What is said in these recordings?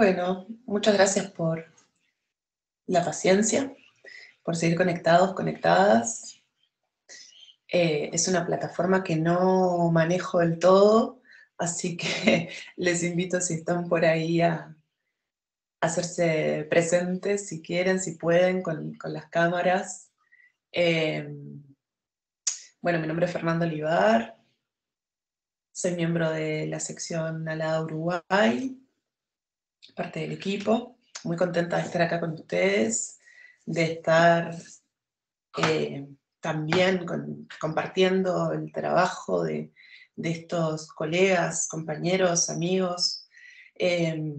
Bueno, muchas gracias por la paciencia, por seguir conectados, conectadas. Es una plataforma que no manejo del todo, así que les invito, si están por ahí, a hacerse presentes, si quieren, si pueden, con las cámaras. Eh, bueno, mi nombre es Fernanda Olivar, soy miembro de la sección Alada Uruguay, parte del equipo. Muy contenta de estar acá con ustedes, de estar también compartiendo el trabajo de estos colegas, compañeros, amigos, eh,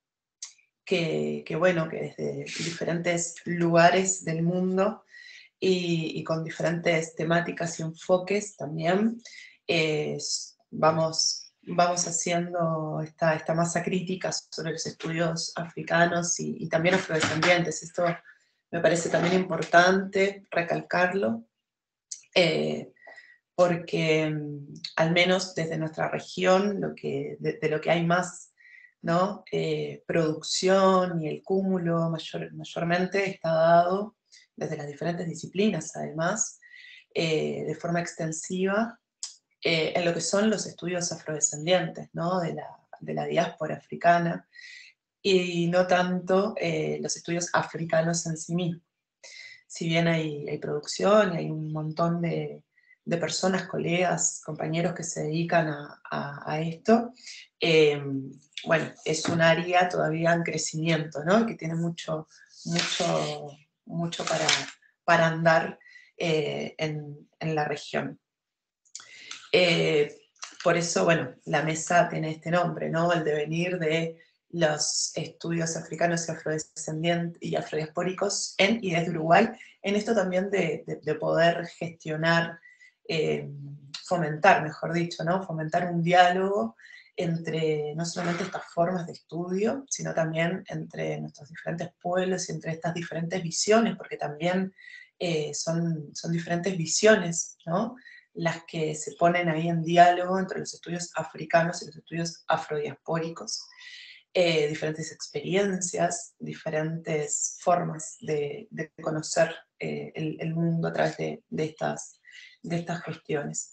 bueno, que desde diferentes lugares del mundo y con diferentes temáticas y enfoques también, eh, vamos haciendo esta masa crítica sobre los estudios africanos y también afrodescendientes. Esto me parece también importante recalcarlo, eh, porque al menos desde nuestra región, de lo que hay más, ¿no? Producción y el cúmulo mayormente está dado desde las diferentes disciplinas, además, de forma extensiva, en lo que son los estudios afrodescendientes, ¿no? De la diáspora africana, y no tanto los estudios africanos en sí mismos. Si bien hay producción y hay un montón de personas, colegas, compañeros que se dedican a esto, eh, bueno, es un área todavía en crecimiento, ¿no? Que tiene mucho, mucho para andar en la región. Eh, por eso, bueno, la mesa tiene este nombre, ¿no? El devenir de los estudios africanos y afrodescendientes y afrodiaspóricos en y desde Uruguay, en esto también de poder gestionar, fomentar, mejor dicho, ¿no? Fomentar un diálogo entre no solamente estas formas de estudio, sino también entre nuestros diferentes pueblos y entre estas diferentes visiones, porque también son diferentes visiones, ¿no? Las que se ponen ahí en diálogo entre los estudios africanos y los estudios afrodiaspóricos, diferentes experiencias, diferentes formas de conocer el mundo a través de estas cuestiones.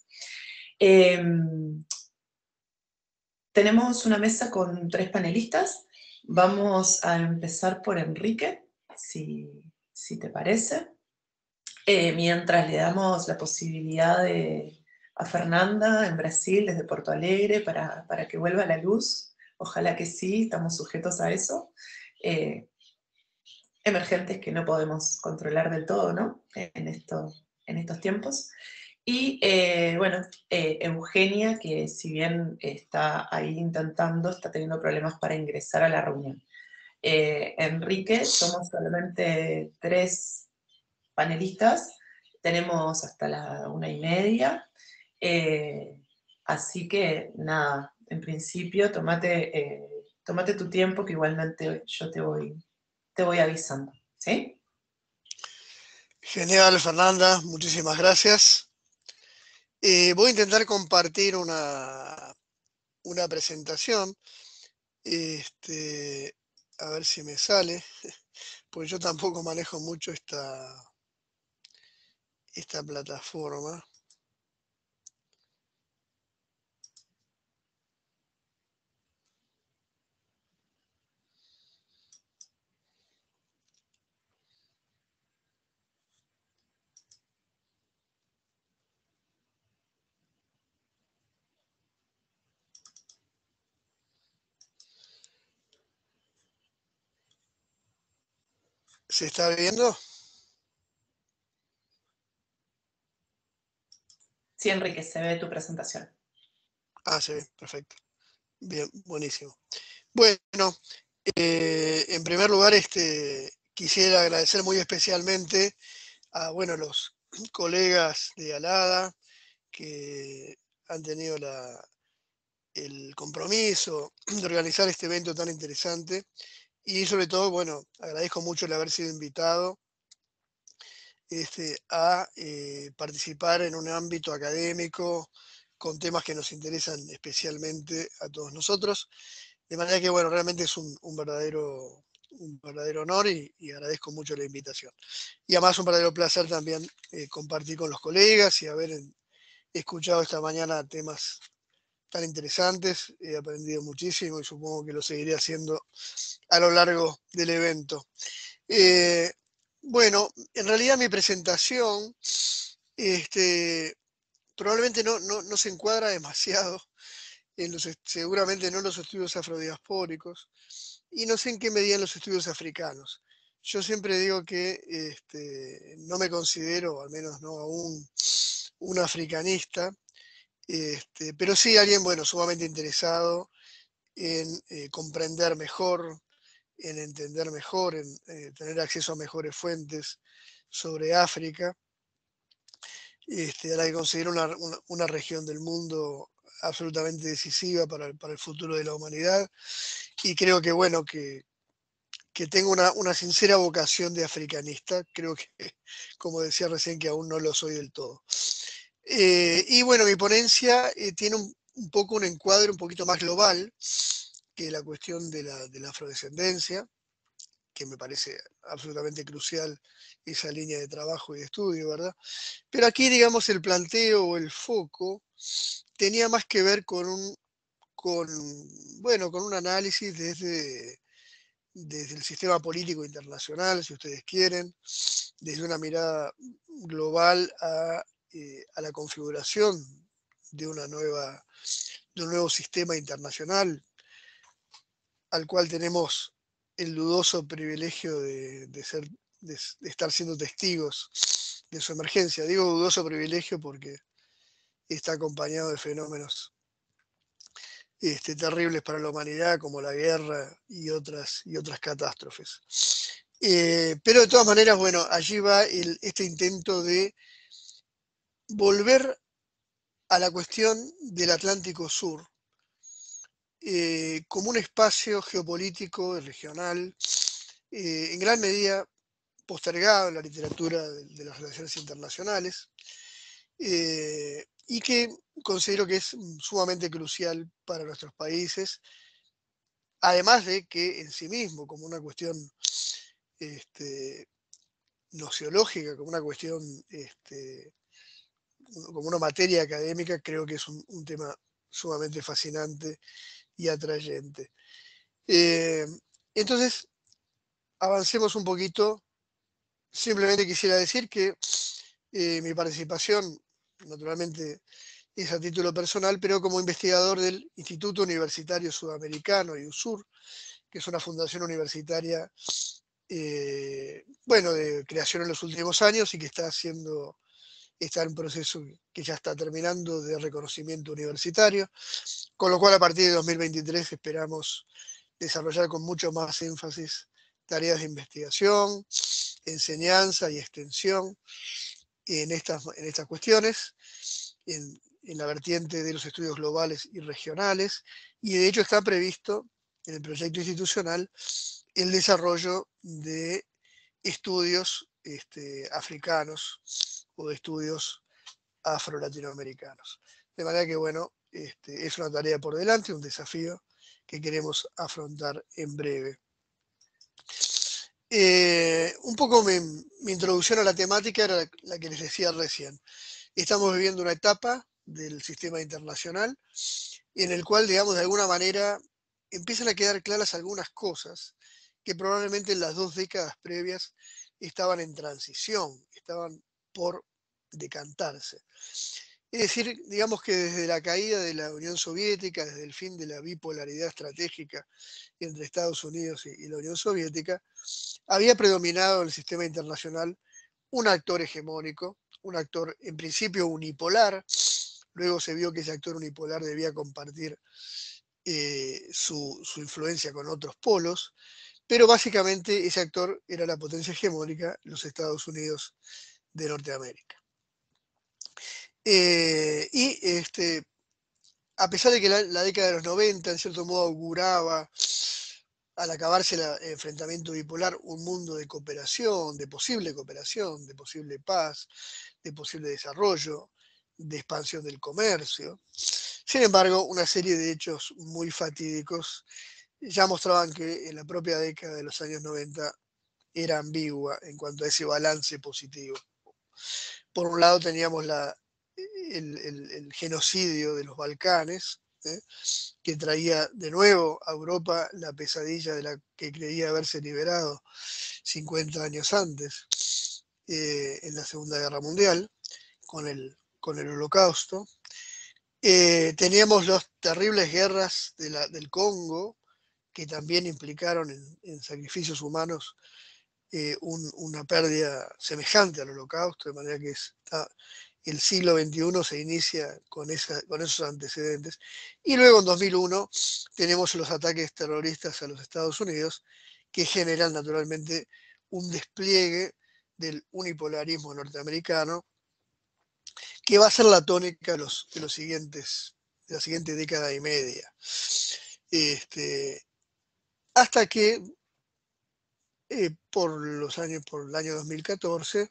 Tenemos una mesa con 3 panelistas. Vamos a empezar por Enrique, si te parece. Mientras le damos la posibilidad a Fernanda en Brasil, desde Porto Alegre, para que vuelva a la luz. Ojalá que sí, estamos sujetos a eso. Emergentes que no podemos controlar del todo, ¿no? En estos tiempos. Y bueno, Eugenia, que si bien está ahí intentando, está teniendo problemas para ingresar a la reunión. Enrique, somos solamente 3 panelistas, tenemos hasta la 1:30, así que nada, en principio tómate tu tiempo, que igualmente yo te voy avisando, ¿sí? Genial, Fernanda, muchísimas gracias. Voy a intentar compartir una presentación, a ver si me sale, porque yo tampoco manejo mucho esta plataforma. ¿Se está viendo? Sí, Enrique, se ve tu presentación. Ah, se ve, perfecto. Bien, buenísimo. Bueno, en primer lugar, quisiera agradecer muy especialmente a los colegas de Alada que han tenido el compromiso de organizar este evento tan interesante y sobre todo, agradezco mucho el haber sido invitado a participar en un ámbito académico con temas que nos interesan especialmente a todos nosotros. De manera que, bueno, realmente es un verdadero honor y agradezco mucho la invitación. Y además un verdadero placer también compartir con los colegas y haber escuchado esta mañana temas tan interesantes. He aprendido muchísimo y supongo que lo seguiré haciendo a lo largo del evento. Eh, bueno, en realidad mi presentación probablemente no se encuadra demasiado seguramente no en los estudios afrodiaspóricos, y no sé en qué medida en los estudios africanos. Yo siempre digo que no me considero, al menos no aún, un africanista, pero sí alguien, bueno, sumamente interesado en comprender mejor, en entender mejor, en tener acceso a mejores fuentes sobre África, a la que considero una región del mundo absolutamente decisiva para el futuro de la humanidad. Y creo que, bueno, que tengo una sincera vocación de africanista. Creo que, como decía recién, que aún no lo soy del todo. Y bueno, mi ponencia tiene un poco un encuadre un poquito más global que la cuestión de la afrodescendencia, que me parece absolutamente crucial esa línea de trabajo y de estudio, ¿verdad? Pero aquí, digamos, el planteo o el foco tenía más que ver bueno, con un análisis desde el sistema político internacional, si ustedes quieren, desde una mirada global a la configuración de, de un nuevo sistema internacional al cual tenemos el dudoso privilegio de estar siendo testigos de su emergencia. Digo dudoso privilegio porque está acompañado de fenómenos terribles para la humanidad, como la guerra y otras catástrofes. Pero de todas maneras, bueno, allí va este intento de volver a la cuestión del Atlántico Sur como un espacio geopolítico y regional, en gran medida postergado en la literatura de las relaciones internacionales, y que considero que es sumamente crucial para nuestros países, además de que en sí mismo, como una cuestión nociológica, como una cuestión, como una materia académica, creo que es un tema sumamente fascinante y atrayente. Entonces, avancemos un poquito. Simplemente quisiera decir que mi participación, naturalmente, es a título personal, pero como investigador del Instituto Universitario Sudamericano, IUSUR, que es una fundación universitaria, bueno, de creación en los últimos años y que está en un proceso que ya está terminando de reconocimiento universitario, con lo cual a partir de 2023 esperamos desarrollar con mucho más énfasis tareas de investigación, enseñanza y extensión en estas cuestiones, en la vertiente de los estudios globales y regionales, y de hecho está previsto en el proyecto institucional el desarrollo de estudios africanos o de estudios afro-latinoamericanos. De manera que, bueno, es una tarea por delante, un desafío que queremos afrontar en breve. Un poco mi introducción a la temática era la que les decía recién. Estamos viviendo una etapa del sistema internacional en el cual, digamos, de alguna manera empiezan a quedar claras algunas cosas que probablemente en las 2 décadas previas estaban en transición, estaban por decantarse. Es decir, digamos que desde la caída de la Unión Soviética, desde el fin de la bipolaridad estratégica entre Estados Unidos y la Unión Soviética, había predominado en el sistema internacional un actor hegemónico, un actor en principio unipolar. Luego se vio que ese actor unipolar debía compartir su influencia con otros polos, pero básicamente ese actor era la potencia hegemónica, los Estados Unidos de Norteamérica. Y a pesar de que la década de los 90 en cierto modo auguraba, al acabarse el enfrentamiento bipolar, un mundo de cooperación, de posible paz, de posible desarrollo, de expansión del comercio. Sin embargo, una serie de hechos muy fatídicos ya mostraban que en la propia década de los años 90 era ambigua en cuanto a ese balance positivo. Por un lado teníamos el genocidio de los Balcanes, que traía de nuevo a Europa la pesadilla de la que creía haberse liberado 50 años antes, en la Segunda Guerra Mundial, con el Holocausto. Teníamos las terribles guerras del Congo, que también implicaron en sacrificios humanos una pérdida semejante al Holocausto, de manera que el siglo XXI se inicia con esos antecedentes. Y luego en 2001 tenemos los ataques terroristas a los Estados Unidos, que generan naturalmente un despliegue del unipolarismo norteamericano, que va a ser la tónica de la siguiente década y media. Hasta que por el año 2014,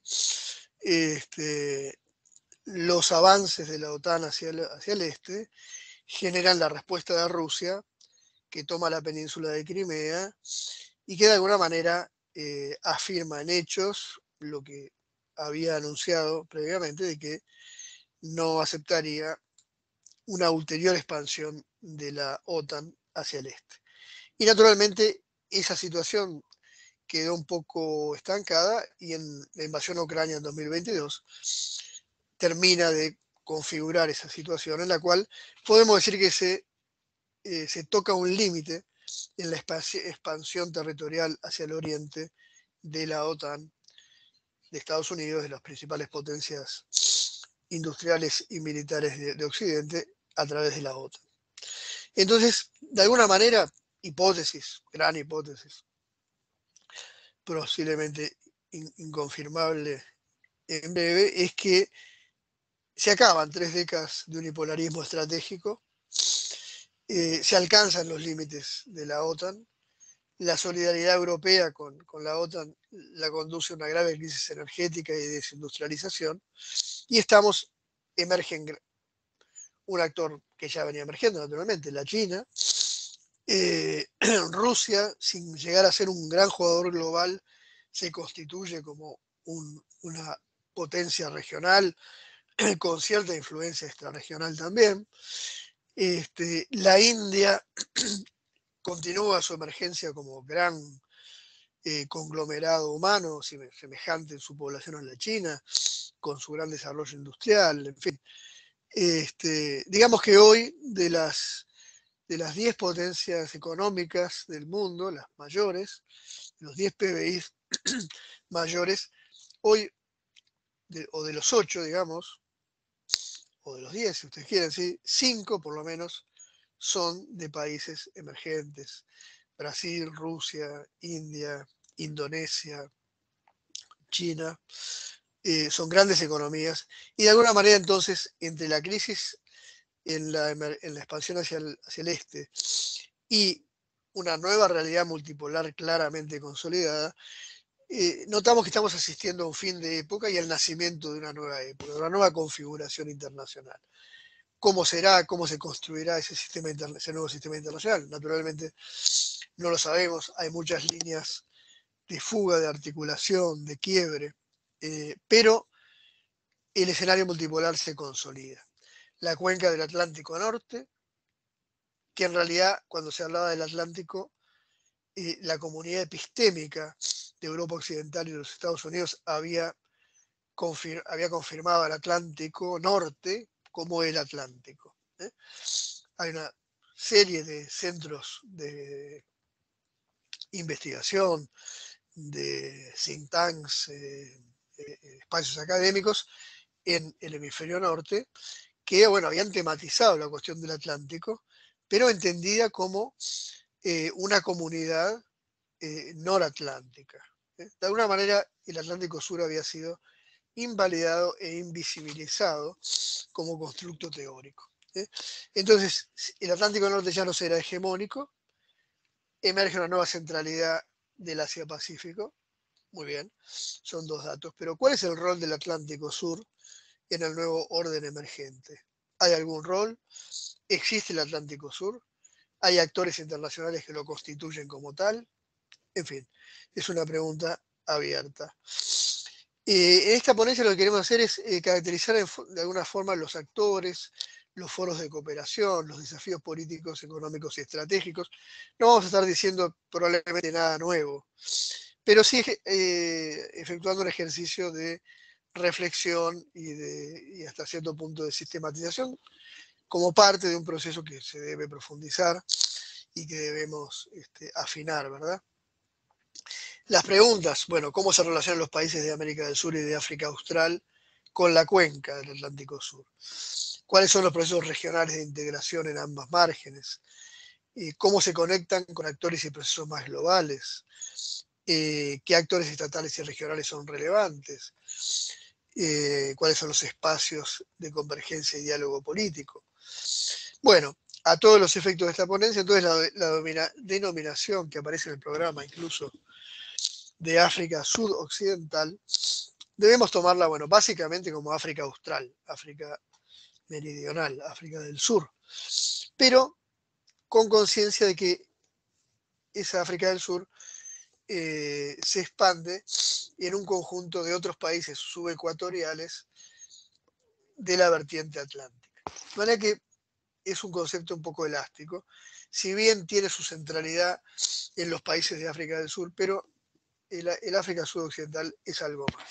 los avances de la OTAN hacia el este generan la respuesta de Rusia, que toma la península de Crimea y que de alguna manera afirma en hechos lo que había anunciado previamente, de que no aceptaría una ulterior expansión de la OTAN hacia el este. Y naturalmente esa situación quedó un poco estancada y en la invasión a Ucrania en 2022 termina de configurar esa situación en la cual podemos decir que se toca un límite en la expansión territorial hacia el oriente de la OTAN, de Estados Unidos, de las principales potencias industriales y militares de Occidente, a través de la OTAN. Entonces, de alguna manera, gran hipótesis, posiblemente inconfirmable en breve, es que se acaban 3 décadas de unipolarismo estratégico, se alcanzan los límites de la OTAN, la solidaridad europea con la OTAN la conduce a una grave crisis energética y desindustrialización, y emerge un actor que ya venía emergiendo naturalmente, la China. Rusia, sin llegar a ser un gran jugador global, se constituye como una potencia regional con cierta influencia extrarregional también. La India continúa su emergencia como gran conglomerado humano, semejante en su población a la China, con su gran desarrollo industrial, en fin. Digamos que hoy de las 10 potencias económicas del mundo, las mayores, los 10 PBI mayores, hoy, o de los 8, digamos, o de los 10, si ustedes quieren, ¿sí? 5 por lo menos son de países emergentes. Brasil, Rusia, India, Indonesia, China, son grandes economías. Y de alguna manera entonces, entre la crisis en la expansión hacia el este y una nueva realidad multipolar claramente consolidada, notamos que estamos asistiendo a un fin de época y al nacimiento de una nueva época, de una nueva configuración internacional. ¿Cómo será? ¿Cómo se construirá ese nuevo sistema internacional? Naturalmente no lo sabemos, hay muchas líneas de fuga, de articulación, de quiebre, pero el escenario multipolar se consolida. La cuenca del Atlántico Norte, que en realidad cuando se hablaba del Atlántico, la comunidad epistémica de Europa Occidental y de los Estados Unidos había confirmado al Atlántico Norte como el Atlántico. Hay una serie de centros de investigación, de think tanks, espacios académicos en el hemisferio norte, que bueno, habían tematizado la cuestión del Atlántico, pero entendida como una comunidad noratlántica. De alguna manera, el Atlántico Sur había sido invalidado e invisibilizado como constructo teórico. Entonces, el Atlántico Norte ya no será hegemónico, emerge una nueva centralidad del Asia-Pacífico. Muy bien, son 2 datos. Pero ¿cuál es el rol del Atlántico Sur en el nuevo orden emergente? ¿Hay algún rol? ¿Existe el Atlántico Sur? ¿Hay actores internacionales que lo constituyen como tal? En fin, es una pregunta abierta. En esta ponencia lo que queremos hacer es caracterizar de alguna forma los actores, los foros de cooperación, los desafíos políticos, económicos y estratégicos. No vamos a estar diciendo probablemente nada nuevo, pero sí efectuando un ejercicio de reflexión y hasta cierto punto de sistematización como parte de un proceso que se debe profundizar y que debemos afinar, ¿verdad? Las preguntas, bueno, ¿cómo se relacionan los países de América del Sur y de África Austral con la cuenca del Atlántico Sur? ¿Cuáles son los procesos regionales de integración en ambas márgenes? ¿Cómo se conectan con actores y procesos más globales? ¿Qué actores estatales y regionales son relevantes? ¿Cuáles son los espacios de convergencia y diálogo político? Bueno, a todos los efectos de esta ponencia, entonces la denominación que aparece en el programa, incluso de África Sudoccidental, debemos tomarla, bueno, básicamente como África Austral, África Meridional, África del Sur, pero con conciencia de que esa África del Sur se expande en un conjunto de otros países subecuatoriales de la vertiente atlántica. De manera que es un concepto un poco elástico, si bien tiene su centralidad en los países de África del Sur, pero el África Sudoccidental es algo más.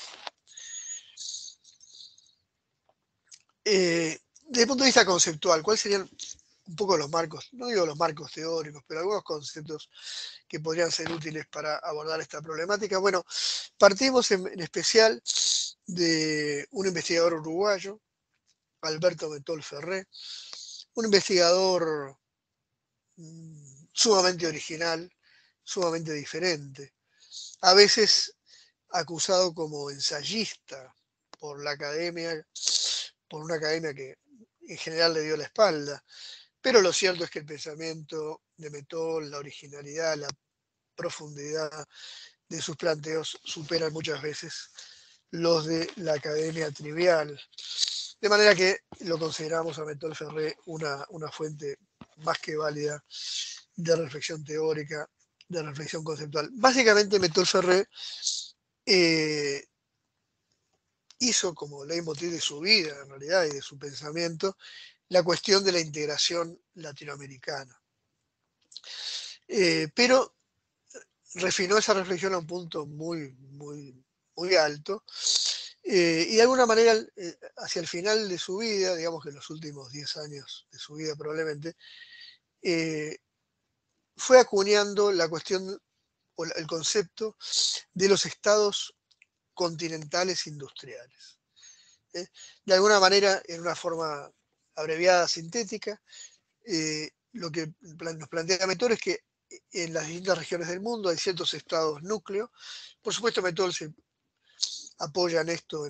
Desde el punto de vista conceptual, ¿cuáles serían un poco los marcos? No digo los marcos teóricos, pero algunos conceptos que podrían ser útiles para abordar esta problemática. Bueno, partimos en especial de un investigador uruguayo, Alberto Metol Ferré, un investigador sumamente original, sumamente diferente, a veces acusado como ensayista por la academia, por una academia que en general le dio la espalda, pero lo cierto es que el pensamiento de Metol, la originalidad, la profundidad de sus planteos superan muchas veces los de la academia trivial. De manera que lo consideramos a Metol Ferré una fuente más que válida de reflexión teórica, de reflexión conceptual. Básicamente Metol Ferré hizo como leitmotiv de su vida, en realidad, y de su pensamiento, la cuestión de la integración latinoamericana. Pero refinó esa reflexión a un punto muy alto, y de alguna manera, hacia el final de su vida, digamos que en los últimos 10 años de su vida probablemente, fue acuñando la cuestión o el concepto de los estados continentales industriales. De alguna manera, en una forma abreviada, sintética, lo que nos plantea Metol es que en las distintas regiones del mundo hay ciertos estados núcleo. Por supuesto, Metol se apoya en esto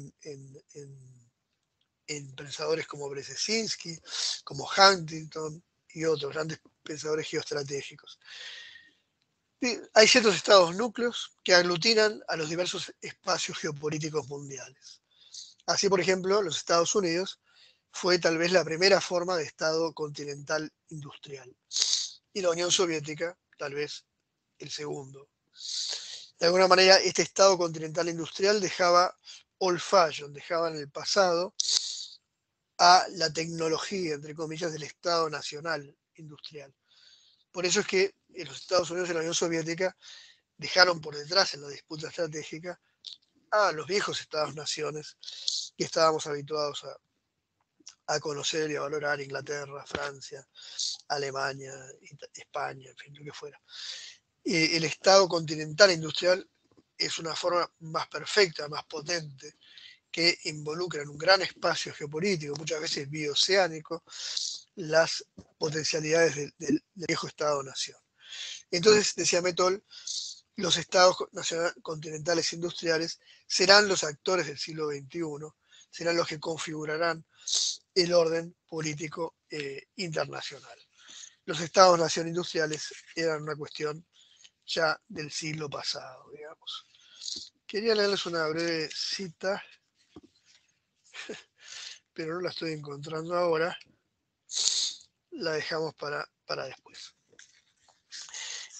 en pensadores como Brzezinski, como Huntington y otros grandes pensadores geoestratégicos. Hay ciertos estados núcleos que aglutinan a los diversos espacios geopolíticos mundiales. Así, por ejemplo, los Estados Unidos fue tal vez la primera forma de Estado continental industrial. Y la Unión Soviética, tal vez, el segundo. De alguna manera, este Estado continental industrial dejaba old fashion, dejaba en el pasado a la tecnología, entre comillas, del Estado nacional industrial. Por eso es que en los Estados Unidos y la Unión Soviética dejaron por detrás en la disputa estratégica a los viejos Estados-naciones que estábamos habituados a conocer y a valorar: Inglaterra, Francia, Alemania, España, en fin, lo que fuera. El Estado continental industrial es una forma más perfecta, más potente, que involucra en un gran espacio geopolítico, muchas veces bioceánico, las potencialidades del viejo Estado-nación. Entonces, decía Metol, los estados continentales industriales serán los actores del siglo XXI, serán los que configurarán el orden político internacional. Los estados-nación industriales eran una cuestión ya del siglo pasado, digamos. Quería leerles una breve cita, pero no la estoy encontrando ahora. La dejamos para después.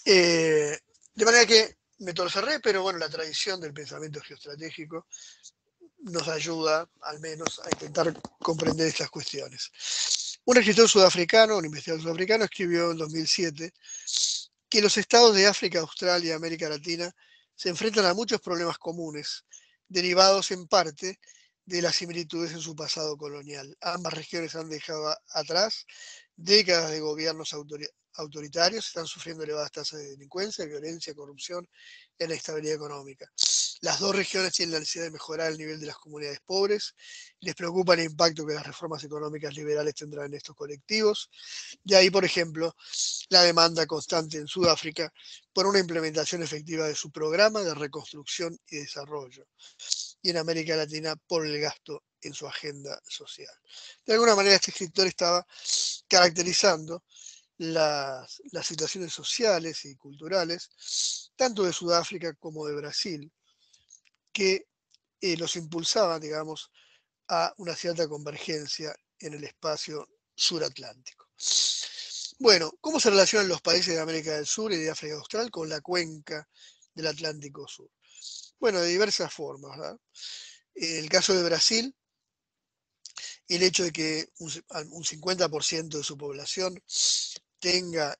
De manera que me torcerré, pero bueno, la tradición del pensamiento geoestratégico nos ayuda al menos a intentar comprender estas cuestiones. Un escritor sudafricano, un investigador sudafricano, escribió en 2007 que los estados de África, Australia y América Latina se enfrentan a muchos problemas comunes, derivados en parte de las similitudes en su pasado colonial. Ambas regiones han dejado atrás décadas de gobiernos autoritarios, están sufriendo elevadas tasas de delincuencia, violencia, corrupción e inestabilidad económica. Las dos regiones tienen la necesidad de mejorar el nivel de las comunidades pobres, les preocupa el impacto que las reformas económicas liberales tendrán en estos colectivos. De ahí, por ejemplo, la demanda constante en Sudáfrica por una implementación efectiva de su programa de reconstrucción y desarrollo, y en América Latina por el gasto en su agenda social. De alguna manera, este escritor estaba caracterizando las situaciones sociales y culturales, tanto de Sudáfrica como de Brasil, que los impulsaban, digamos, a una cierta convergencia en el espacio suratlántico. Bueno, ¿cómo se relacionan los países de América del Sur y de África Austral con la cuenca del Atlántico Sur? Bueno, de diversas formas, ¿verdad? En el caso de Brasil, el hecho de que un 50% de su población tenga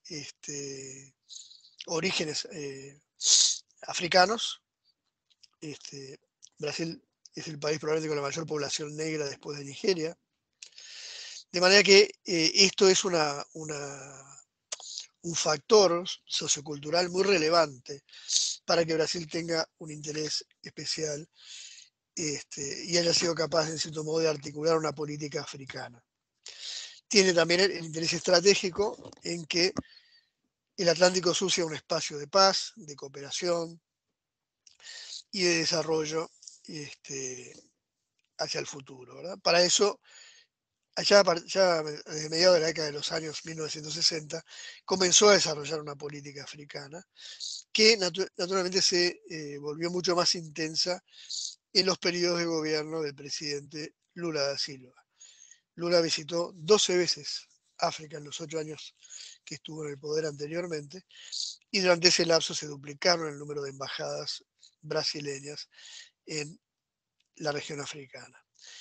orígenes africanos. Brasil es el país probablemente con la mayor población negra después de Nigeria. De manera que esto es un factor sociocultural muy relevante para que Brasil tenga un interés especial y haya sido capaz, en cierto modo, de articular una política africana. Tiene también el interés estratégico en que el Atlántico Sur sea un espacio de paz, de cooperación y de desarrollo hacia el futuro, ¿verdad? Para eso, ya desde mediados de la década de los años 1960, comenzó a desarrollar una política africana que naturalmente se volvió mucho más intensa en los periodos de gobierno del presidente Lula da Silva. Lula visitó 12 veces África en los 8 años que estuvo en el poder anteriormente, y durante ese lapso se duplicaron el número de embajadas brasileñas en la región africana.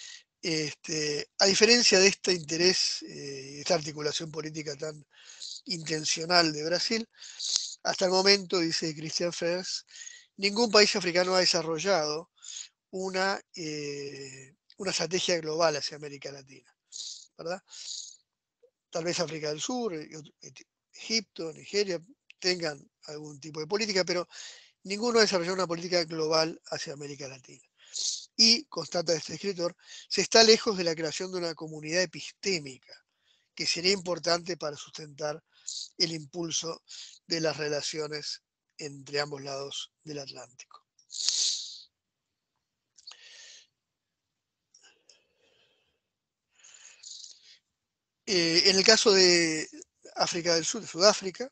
A diferencia de este interés, esta articulación política tan intencional de Brasil, hasta el momento, dice Christian Fers, ningún país africano ha desarrollado una estrategia global hacia América Latina, ¿verdad? Tal vez África del Sur, Egipto, Nigeria, tengan algún tipo de política, pero ninguno ha desarrollado una política global hacia América Latina. Y, constata este escritor, se está lejos de la creación de una comunidad epistémica, que sería importante para sustentar el impulso de las relaciones entre ambos lados del Atlántico. En el caso de África del Sur, de Sudáfrica,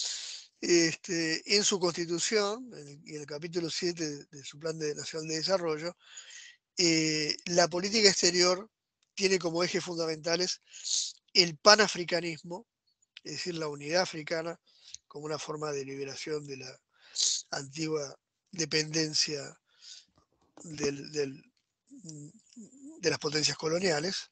en su constitución, en el capítulo 7 de su Plan Nacional de Desarrollo, la política exterior tiene como ejes fundamentales el panafricanismo, es decir, la unidad africana como una forma de liberación de la antigua dependencia de las potencias coloniales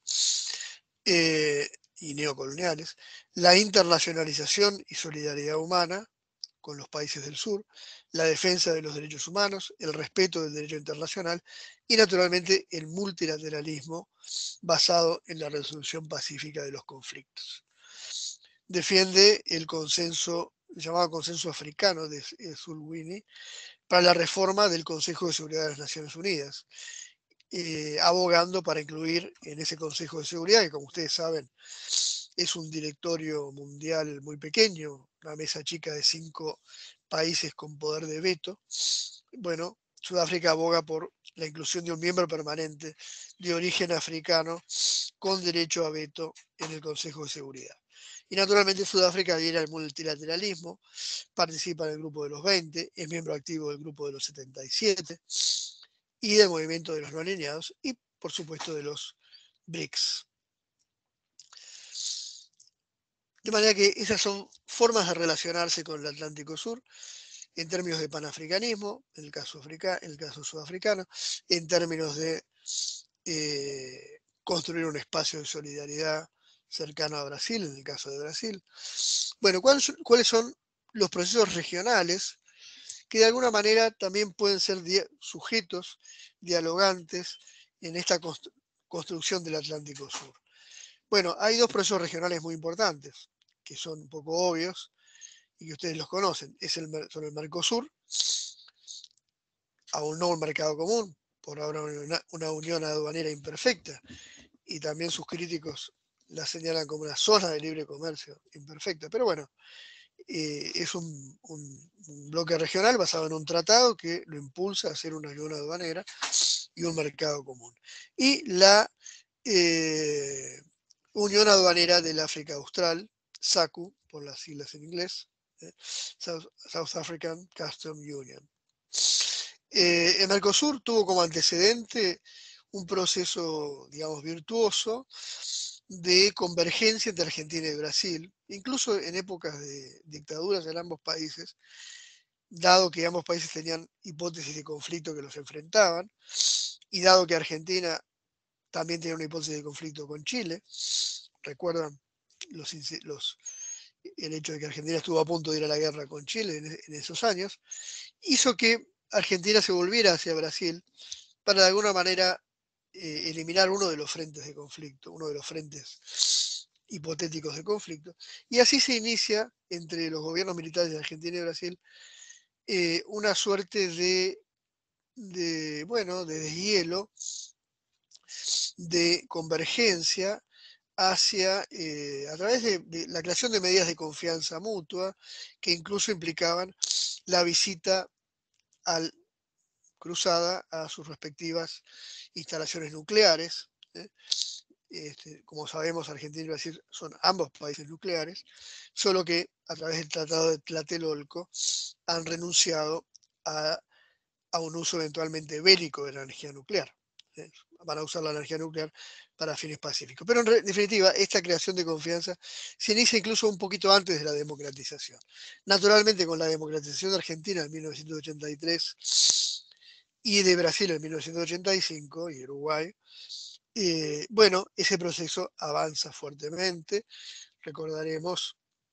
y neocoloniales, la internacionalización y solidaridad humana con los países del sur, la defensa de los derechos humanos, el respeto del derecho internacional y naturalmente el multilateralismo basado en la resolución pacífica de los conflictos. Defiende el consenso, el llamado consenso africano de Zulwini, para la reforma del Consejo de Seguridad de las Naciones Unidas, abogando para incluir en ese Consejo de Seguridad, que como ustedes saben es un directorio mundial muy pequeño, una mesa chica de 5 países con poder de veto. Bueno, Sudáfrica aboga por la inclusión de un miembro permanente de origen africano con derecho a veto en el Consejo de Seguridad. Y naturalmente Sudáfrica adhiere al multilateralismo, participa en el grupo de los 20, es miembro activo del grupo de los 77 y del movimiento de los no alineados y por supuesto de los BRICS. De manera que esas son formas de relacionarse con el Atlántico Sur en términos de panafricanismo, en el caso sudafricano, en términos de construir un espacio de solidaridad cercano a Brasil, en el caso de Brasil. Bueno, ¿cuáles son los procesos regionales que de alguna manera también pueden ser sujetos, dialogantes en esta construcción del Atlántico Sur? Bueno, hay dos procesos regionales muy importantes, que son un poco obvios y que ustedes los conocen. Son el Mercosur, aún no un mercado común, por ahora una unión aduanera imperfecta, y también sus críticos la señalan como una zona de libre comercio imperfecta. Pero bueno, es un bloque regional basado en un tratado que lo impulsa a ser una unión aduanera y un mercado común. Y la Unión Aduanera del África Austral, SACU, por las siglas en inglés, South African Customs Union. El Mercosur tuvo como antecedente un proceso, digamos, virtuoso de convergencia entre Argentina y Brasil, incluso en épocas de dictaduras en ambos países, dado que ambos países tenían hipótesis de conflicto que los enfrentaban, y dado que Argentina también tenía una hipótesis de conflicto con Chile. ¿Recuerdan el hecho de que Argentina estuvo a punto de ir a la guerra con Chile en esos años? Hizo que Argentina se volviera hacia Brasil para de alguna manera eliminar uno de los frentes de conflicto, uno de los frentes hipotéticos de conflicto. Y así se inicia entre los gobiernos militares de Argentina y Brasil una suerte de deshielo, de convergencia hacia, a través de la creación de medidas de confianza mutua que incluso implicaban la visita cruzada a sus respectivas instalaciones nucleares. Como sabemos, Argentina y Brasil son ambos países nucleares, solo que a través del Tratado de Tlatelolco han renunciado a un uso eventualmente bélico de la energía nuclear. Van a usar la energía nuclear para fines pacíficos. Pero en definitiva, esta creación de confianza se inicia incluso un poquito antes de la democratización. Naturalmente, con la democratización de Argentina en 1983 y de Brasil en 1985 y Uruguay, bueno, ese proceso avanza fuertemente. Recordaremos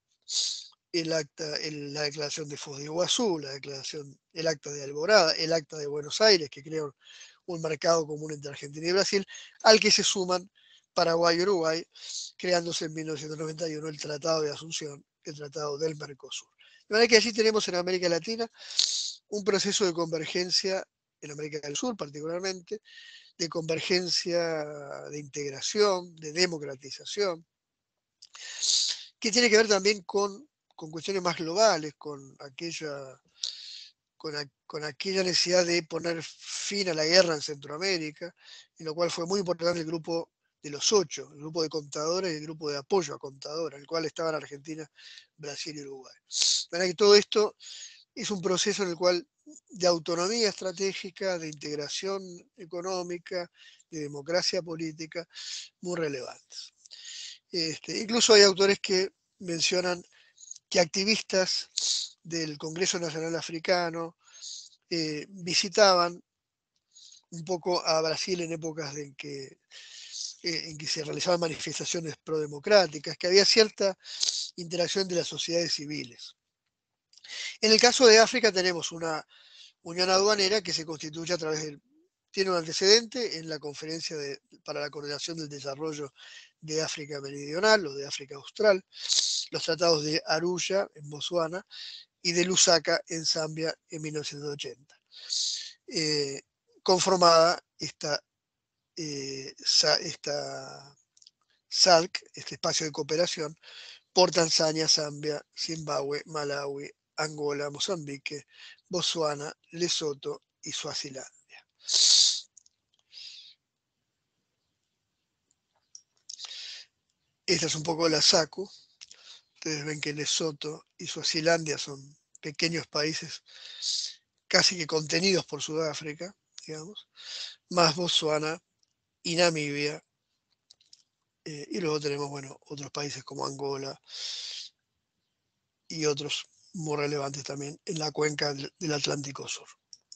la declaración de Foz de Iguazú, el acta de Alborada, el acta de Buenos Aires, que crea un mercado común entre Argentina y Brasil, al que se suman Paraguay y Uruguay, creándose en 1991 el Tratado de Asunción, el Tratado del Mercosur. De manera que allí tenemos en América Latina un proceso de convergencia, en América del Sur particularmente, de convergencia, de integración, de democratización, que tiene que ver también con cuestiones más globales, con aquella necesidad de poner fin a la guerra en Centroamérica, en lo cual fue muy importante el grupo de los 8, el grupo de contadores y el grupo de apoyo a contadores, en el cual estaban Argentina, Brasil y Uruguay. Para que todo esto es un proceso en el cual de autonomía estratégica, de integración económica, de democracia política, muy relevantes. Incluso hay autores que mencionan que activistas del Congreso Nacional Africano visitaban un poco a Brasil en épocas en que se realizaban manifestaciones prodemocráticas, que había cierta interacción de las sociedades civiles. En el caso de África tenemos una unión aduanera que se constituye a través tiene un antecedente en la Conferencia para la Coordinación del Desarrollo de África Meridional o de África Austral, los tratados de Arusha en Botsuana y de Lusaka en Zambia en 1980. Conformada esta SADC, este espacio de cooperación, por Tanzania, Zambia, Zimbabue, Malawi, Angola, Mozambique, Botsuana, Lesoto y Suazilandia. Esta es un poco la SACU. Ustedes ven que Lesoto y Suazilandia son pequeños países casi que contenidos por Sudáfrica, digamos, más Botsuana y Namibia y luego tenemos, bueno, otros países como Angola y otros muy relevantes también en la cuenca del Atlántico Sur.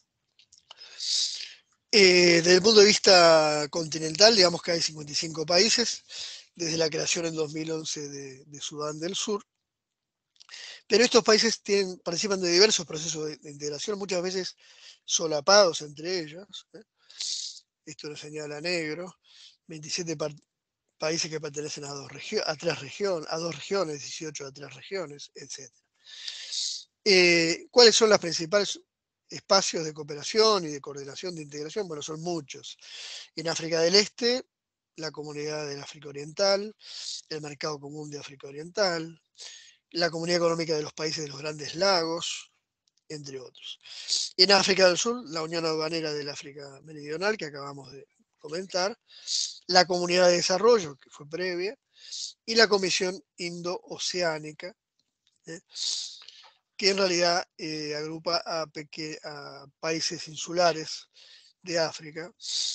Desde el punto de vista continental, digamos que hay 55 países, desde la creación en 2011 de Sudán del Sur, pero estos países participan de diversos procesos de integración, muchas veces solapados entre ellos. Esto lo señala negro. 27 países que pertenecen a dos regiones, 18 a 3 regiones, etc. ¿Cuáles son los principales espacios de cooperación y de coordinación de integración? Bueno, son muchos. En África del Este, la Comunidad del África Oriental, el Mercado Común de África Oriental, la Comunidad Económica de los Países de los Grandes Lagos, entre otros. En África del Sur, la Unión Aduanera del África Meridional, que acabamos de comentar, la Comunidad de Desarrollo, que fue previa, y la Comisión Indo-Oceánica, que en realidad agrupa a países insulares de África,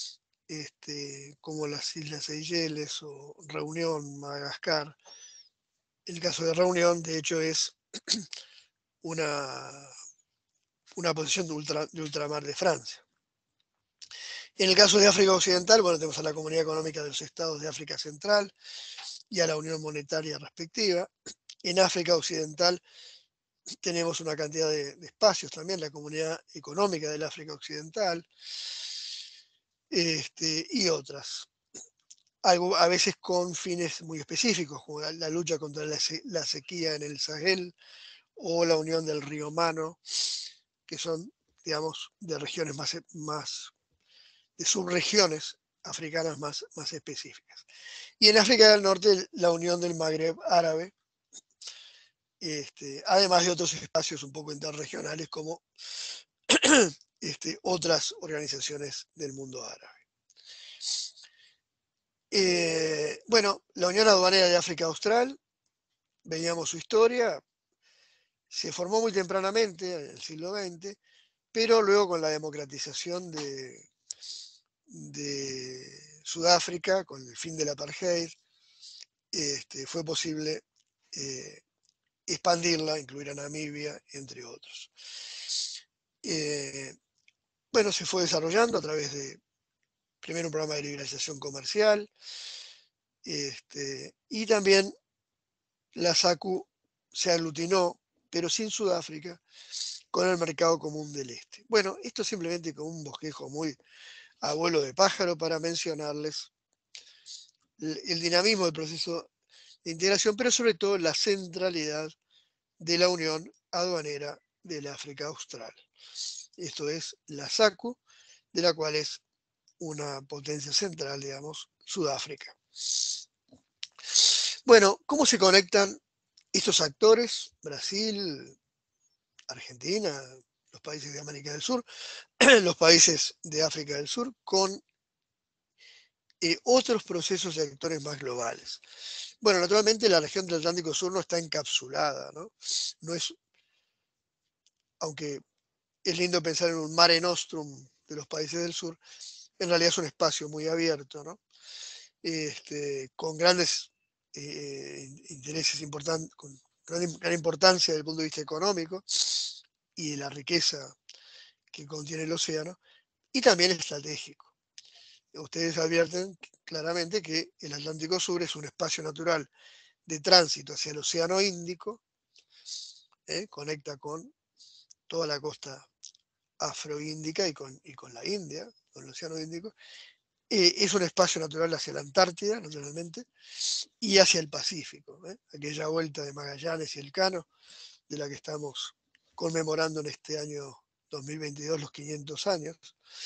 como las Islas Seychelles o Reunión, Madagascar. El caso de Reunión, de hecho, es una posición de ultramar de Francia. En el caso de África Occidental, bueno, tenemos a la Comunidad Económica de los Estados de África Central y a la Unión Monetaria respectiva. En África Occidental tenemos una cantidad de espacios también, la Comunidad Económica del África Occidental, y otras. A veces con fines muy específicos, como la lucha contra la sequía en el Sahel o la unión del río Mano, que son, digamos, de regiones de subregiones africanas más específicas. Y en África del Norte, la unión del Magreb árabe, además de otros espacios un poco interregionales como otras organizaciones del mundo árabe. Bueno, la Unión Aduanera de África Austral, veíamos su historia, se formó muy tempranamente, en el siglo XX, pero luego con la democratización de Sudáfrica, con el fin del apartheid, fue posible expandirla, incluir a Namibia, entre otros. Bueno, se fue desarrollando a través de, primero, un programa de liberalización comercial, y también la SACU se aglutinó, pero sin Sudáfrica, con el Mercado Común del Este. Bueno, esto simplemente como un bosquejo muy a vuelo de pájaro para mencionarles el dinamismo del proceso de integración, pero sobre todo la centralidad de la Unión Aduanera del África Austral. Esto es la SACU, de la cual es una potencia central, digamos, Sudáfrica. Bueno, ¿cómo se conectan estos actores? Brasil, Argentina, los países de América del Sur, los países de África del Sur, con otros procesos y actores más globales. Bueno, naturalmente la región del Atlántico Sur no está encapsulada, ¿no? No es, aunque es lindo pensar en un mare nostrum de los países del sur, en realidad es un espacio muy abierto, ¿no? Con grandes intereses importantes, con gran importancia desde el punto de vista económico y de la riqueza que contiene el océano, y también estratégico. Ustedes advierten claramente que el Atlántico Sur es un espacio natural de tránsito hacia el Océano Índico, conecta con toda la costa afroíndica y con la India, con el Océano Índico. Es un espacio natural hacia la Antártida, naturalmente, y hacia el Pacífico, aquella vuelta de Magallanes y Elcano, de la que estamos conmemorando en este año 2022 los 500 años,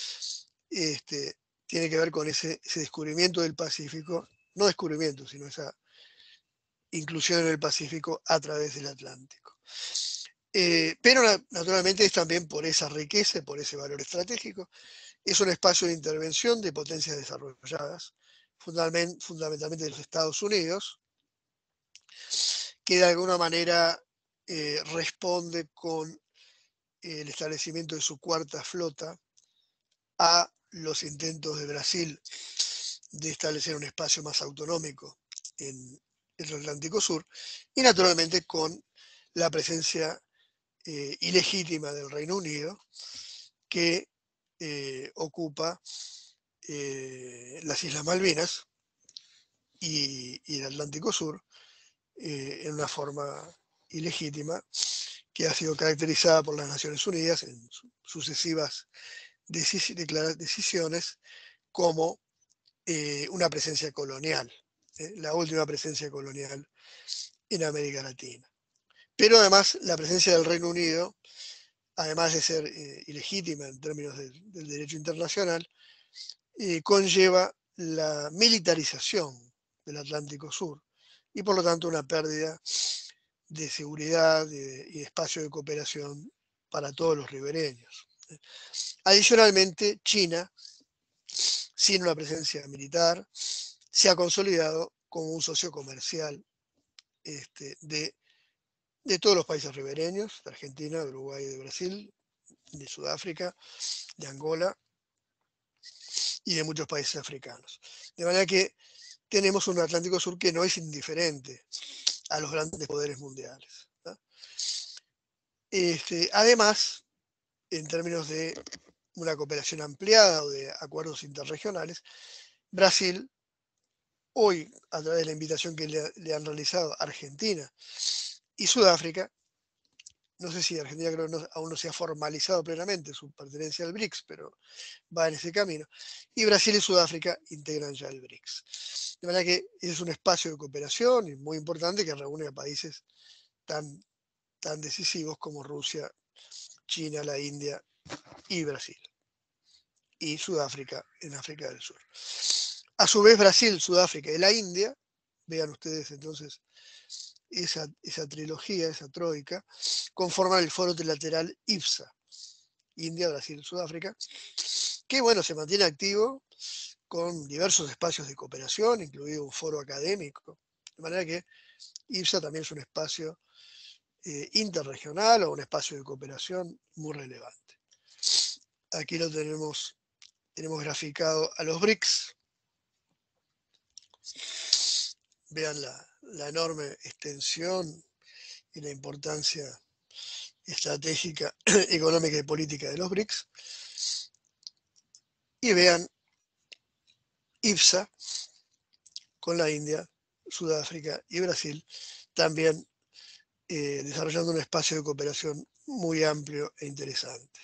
tiene que ver con ese descubrimiento del Pacífico, no descubrimiento, sino esa inclusión en el Pacífico a través del Atlántico. Pero naturalmente es también por esa riqueza, por ese valor estratégico. Es un espacio de intervención de potencias desarrolladas, fundamentalmente de los Estados Unidos, que de alguna manera responde con el establecimiento de su cuarta flota a los intentos de Brasil de establecer un espacio más autonómico en el Atlántico Sur, y naturalmente con la presencia ilegítima del Reino Unido, que ocupa las Islas Malvinas y el Atlántico Sur en una forma ilegítima, que ha sido caracterizada por las Naciones Unidas en sucesivas decisiones como una presencia colonial, la última presencia colonial en América Latina. Pero además la presencia del Reino Unido, además de ser ilegítima en términos del derecho internacional, conlleva la militarización del Atlántico Sur y por lo tanto una pérdida de seguridad y espacio de cooperación para todos los ribereños. Adicionalmente, China, sin una presencia militar, se ha consolidado como un socio comercial de todos los países ribereños, de Argentina, de Uruguay, de Brasil, de Sudáfrica, de Angola y de muchos países africanos. De manera que tenemos un Atlántico Sur que no es indiferente a los grandes poderes mundiales, ¿no? Además, en términos de una cooperación ampliada o de acuerdos interregionales, Brasil, hoy, a través de la invitación que le han realizado Argentina y Sudáfrica, no sé si Argentina creo que aún no se ha formalizado plenamente su pertenencia al BRICS, pero va en ese camino, y Brasil y Sudáfrica integran ya el BRICS. De manera que es un espacio de cooperación y muy importante que reúne a países tan decisivos como Rusia, China, la India y Brasil, y Sudáfrica en África del Sur. A su vez, Brasil, Sudáfrica y la India, vean ustedes entonces esa trilogía, esa troika, conforman el foro trilateral IBSA, India, Brasil, Sudáfrica, que bueno, se mantiene activo con diversos espacios de cooperación, incluido un foro académico, de manera que IBSA también es un espacio interregional o un espacio de cooperación muy relevante. Aquí lo tenemos graficado a los BRICS. Vean la enorme extensión y la importancia estratégica, económica y política de los BRICS. Y vean IBSA con la India, Sudáfrica y Brasil, también desarrollando un espacio de cooperación muy amplio e interesante.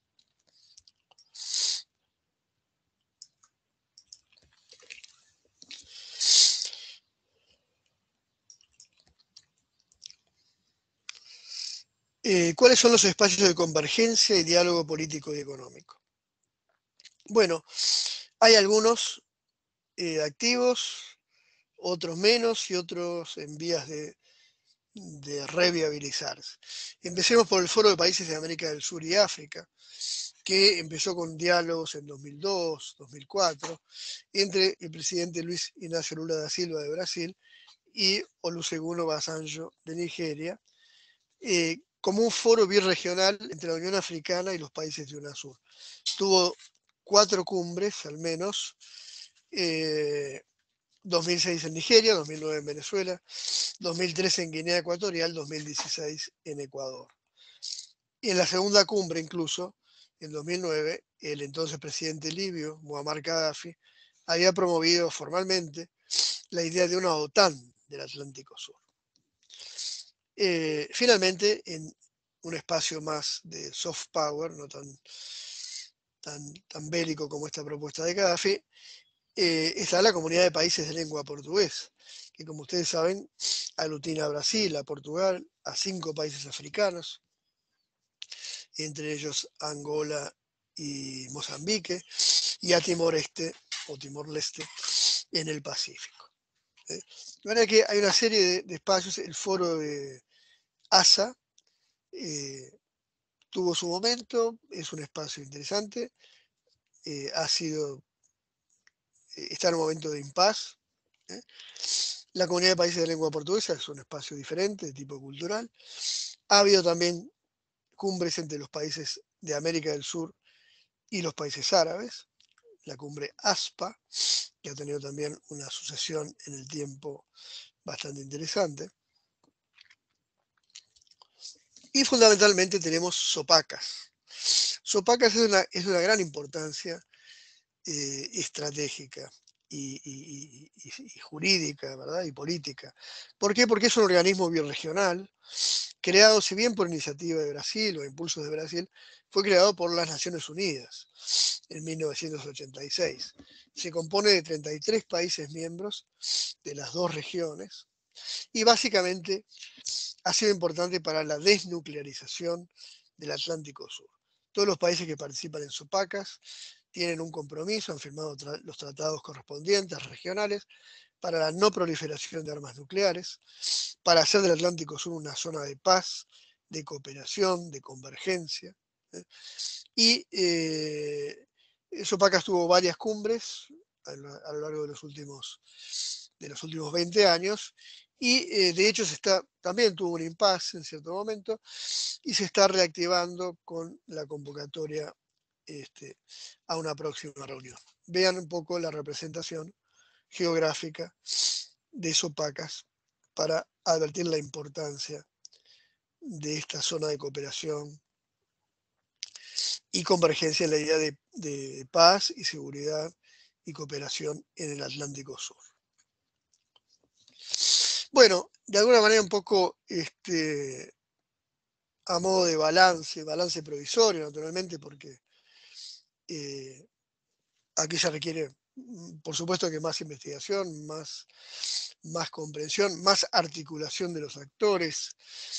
¿Cuáles son los espacios de convergencia y diálogo político y económico? Bueno, hay algunos activos, otros menos y otros en vías de reviabilizarse. Empecemos por el Foro de Países de América del Sur y África, que empezó con diálogos en 2002, 2004, entre el presidente Luis Ignacio Lula da Silva de Brasil y Olusegun Obasanjo de Nigeria, como un foro birregional entre la Unión Africana y los países de UNASUR. Tuvo 4 cumbres, al menos, 2006 en Nigeria, 2009 en Venezuela, 2013 en Guinea Ecuatorial, 2016 en Ecuador. Y en la segunda cumbre, incluso, en 2009, el entonces presidente libio, Muammar Gaddafi, había promovido formalmente la idea de una OTAN del Atlántico Sur. Finalmente, en un espacio más de soft power, no tan bélico como esta propuesta de Gaddafi, está la Comunidad de Países de Lengua Portuguesa, que como ustedes saben, aglutina a Brasil, a Portugal, a 5 países africanos, entre ellos Angola y Mozambique, y a Timor-Este o Timor-Leste en el Pacífico. De manera que hay una serie de espacios. El foro de ASA tuvo su momento, es un espacio interesante, está en un momento de impas. La Comunidad de Países de Lengua Portuguesa es un espacio diferente, de tipo cultural. Ha habido también cumbres entre los países de América del Sur y los países árabes, la cumbre ASPA, que ha tenido también una sucesión en el tiempo bastante interesante. Y fundamentalmente tenemos sopacas. Sopacas es de una gran importancia estratégica y jurídica, ¿verdad? Y política. ¿Por qué? Porque es un organismo birregional, creado, si bien por iniciativa de Brasil o impulsos de Brasil, fue creado por las Naciones Unidas en 1986. Se compone de 33 países miembros de las dos regiones y básicamente ha sido importante para la desnuclearización del Atlántico Sur. Todos los países que participan en SOPACAS tienen un compromiso, han firmado los tratados correspondientes regionales para la no proliferación de armas nucleares, para hacer del Atlántico Sur una zona de paz, de cooperación, de convergencia. Y SOPACAS tuvo varias cumbres a lo largo de los últimos 20 años, y de hecho también tuvo un impasse en cierto momento y se está reactivando con la convocatoria a una próxima reunión. Vean un poco la representación geográfica de SOPACAS para advertir la importancia de esta zona de cooperación y convergencia en la idea de paz y seguridad y cooperación en el Atlántico Sur. Bueno, de alguna manera un poco a modo de balance provisorio, naturalmente, porque aquí se requiere, por supuesto, que más investigación, más comprensión, más articulación de los actores,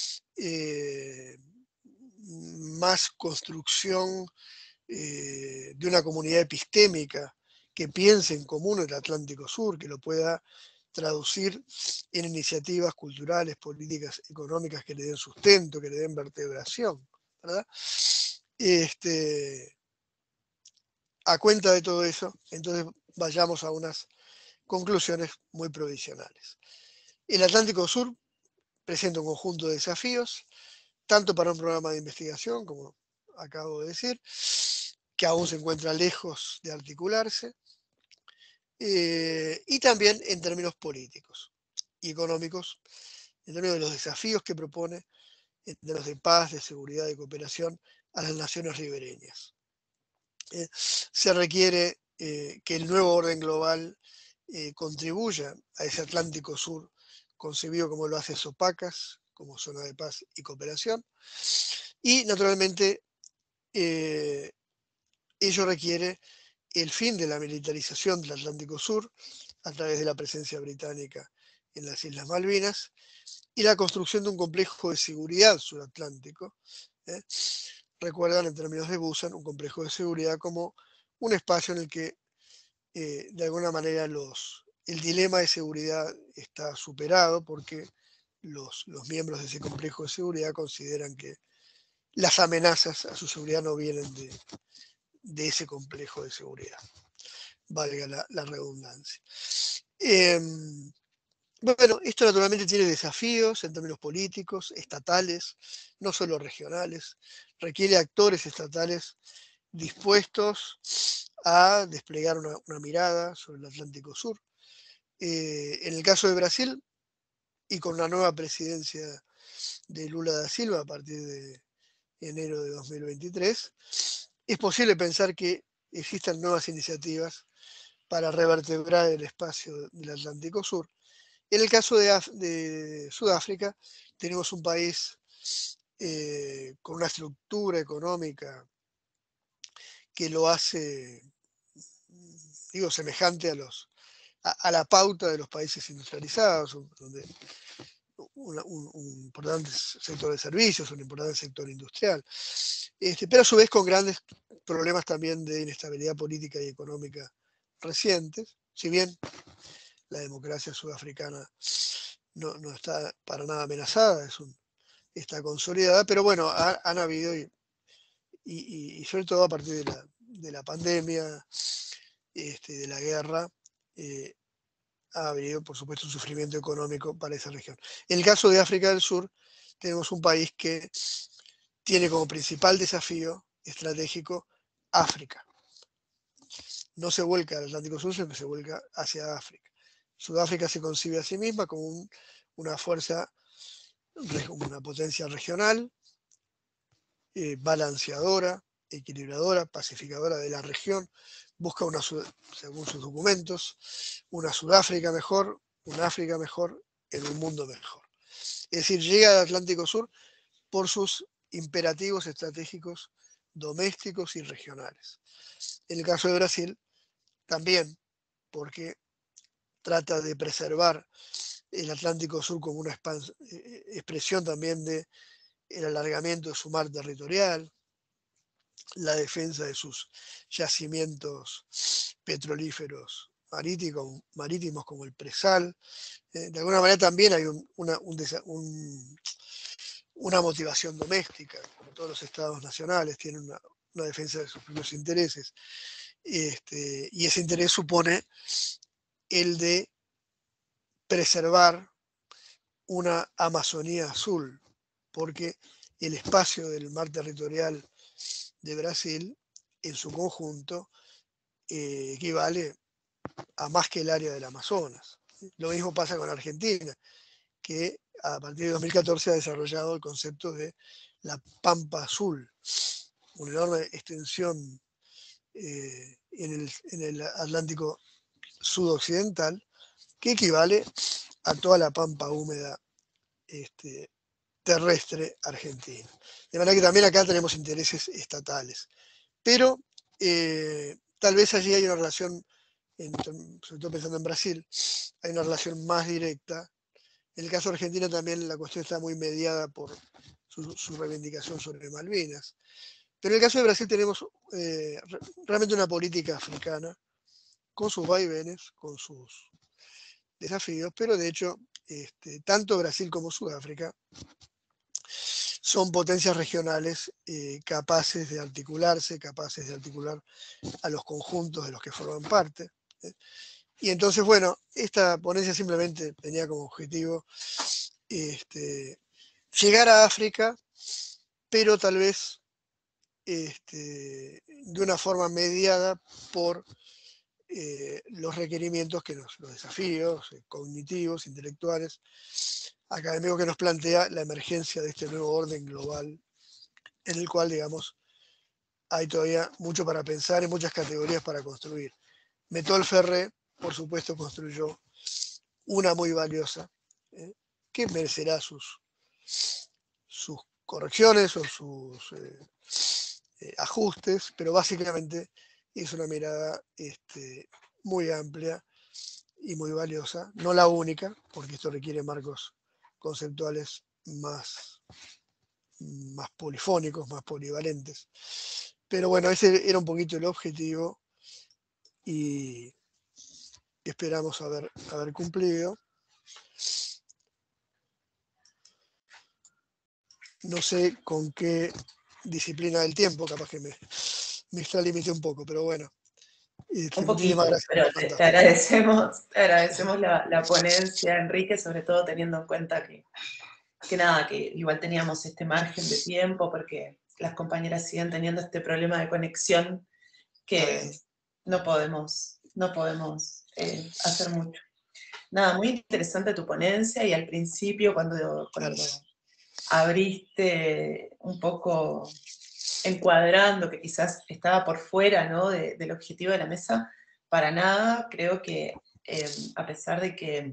más construcción de una comunidad epistémica que piense en común el Atlántico Sur, que lo pueda traducir en iniciativas culturales, políticas, económicas que le den sustento, que le den vertebración, ¿verdad? A cuenta de todo eso, entonces vayamos a unas conclusiones muy provisionales. El Atlántico Sur presenta un conjunto de desafíos, tanto para un programa de investigación, como acabo de decir, que aún se encuentra lejos de articularse, y también en términos políticos y económicos, en términos de los desafíos que propone, en términos de paz, de seguridad y cooperación a las naciones ribereñas. Se requiere que el nuevo orden global contribuya a ese Atlántico Sur concebido como lo hace SOPACAS, como zona de paz y cooperación, y naturalmente ello requiere el fin de la militarización del Atlántico Sur a través de la presencia británica en las Islas Malvinas y la construcción de un complejo de seguridad suratlántico. Recuerdan, en términos de Busan, un complejo de seguridad como un espacio en el que de alguna manera el dilema de seguridad está superado porque los miembros de ese complejo de seguridad consideran que las amenazas a su seguridad no vienen de ese complejo de seguridad, valga la redundancia. Bueno, esto naturalmente tiene desafíos en términos políticos, estatales, no solo regionales, requiere actores estatales dispuestos a desplegar una mirada sobre el Atlántico Sur. En el caso de Brasil, y con una nueva presidencia de Lula da Silva a partir de enero de 2023, es posible pensar que existan nuevas iniciativas para revertebrar el espacio del Atlántico Sur. En el caso de Sudáfrica, tenemos un país con una estructura económica que lo hace, digo, semejante a la pauta de los países industrializados, donde un importante sector de servicios, un importante sector industrial, pero a su vez con grandes problemas también de inestabilidad política y económica recientes, si bien la democracia sudafricana no está para nada amenazada, está consolidada, pero bueno, han habido, y sobre todo a partir de la pandemia, de la guerra, ha habido, por supuesto, un sufrimiento económico para esa región. En el caso de África del Sur, tenemos un país que tiene como principal desafío estratégico África. no se vuelca al Atlántico Sur, sino que se vuelca hacia África. Sudáfrica se concibe a sí misma como una fuerza, una potencia regional, balanceadora, equilibradora, pacificadora de la región, busca según sus documentos, una Sudáfrica mejor, una África mejor, en un mundo mejor. Es decir, llega al Atlántico Sur por sus imperativos estratégicos domésticos y regionales. En el caso de Brasil, también, porque trata de preservar el Atlántico Sur como una expresión también del alargamiento de su mar territorial, la defensa de sus yacimientos petrolíferos marítimos como el presal. De alguna manera también hay una motivación doméstica, como todos los estados nacionales tienen una defensa de sus propios intereses. Y ese interés supone el de preservar una Amazonía azul, porque el espacio del mar territorial de Brasil, en su conjunto, equivale a más que el área del Amazonas. Lo mismo pasa con Argentina, que a partir de 2014 ha desarrollado el concepto de la Pampa Azul, una enorme extensión en el Atlántico sudoccidental, que equivale a toda la pampa húmeda terrestre argentina. De manera que también acá tenemos intereses estatales. Pero tal vez allí hay una relación, sobre todo pensando en Brasil, hay una relación más directa. En el caso de Argentina también la cuestión está muy mediada por su reivindicación sobre Malvinas. Pero en el caso de Brasil tenemos realmente una política africana, con sus vaivenes, con sus desafíos, pero de hecho, tanto Brasil como Sudáfrica son potencias regionales capaces de articularse, capaces de articular a los conjuntos de los que forman parte. Y entonces, bueno, esta ponencia simplemente tenía como objetivo llegar a África, pero tal vez de una forma mediada por los requerimientos, los desafíos cognitivos, intelectuales, académicos que nos plantea la emergencia de este nuevo orden global, en el cual, digamos, hay todavía mucho para pensar y muchas categorías para construir. Método Ferré, por supuesto, construyó una muy valiosa, que merecerá sus correcciones o sus ajustes, pero básicamente es una mirada muy amplia y muy valiosa, no la única, porque esto requiere marcos conceptuales más polifónicos, más polivalentes. Pero bueno, ese era un poquito el objetivo y esperamos haber cumplido. No sé con qué disciplina del tiempo, capaz que me extralimité un poco, pero bueno. Un Muchísimas poquito, gracias pero por te contar. agradecemos la ponencia, Enrique, sobre todo teniendo en cuenta que nada, que igual teníamos este margen de tiempo porque las compañeras siguen teniendo este problema de conexión que no podemos hacer mucho. Nada, muy interesante tu ponencia y al principio cuando abriste un poco encuadrando que quizás estaba por fuera, ¿no?, del objetivo de la mesa, para nada, creo que a pesar de que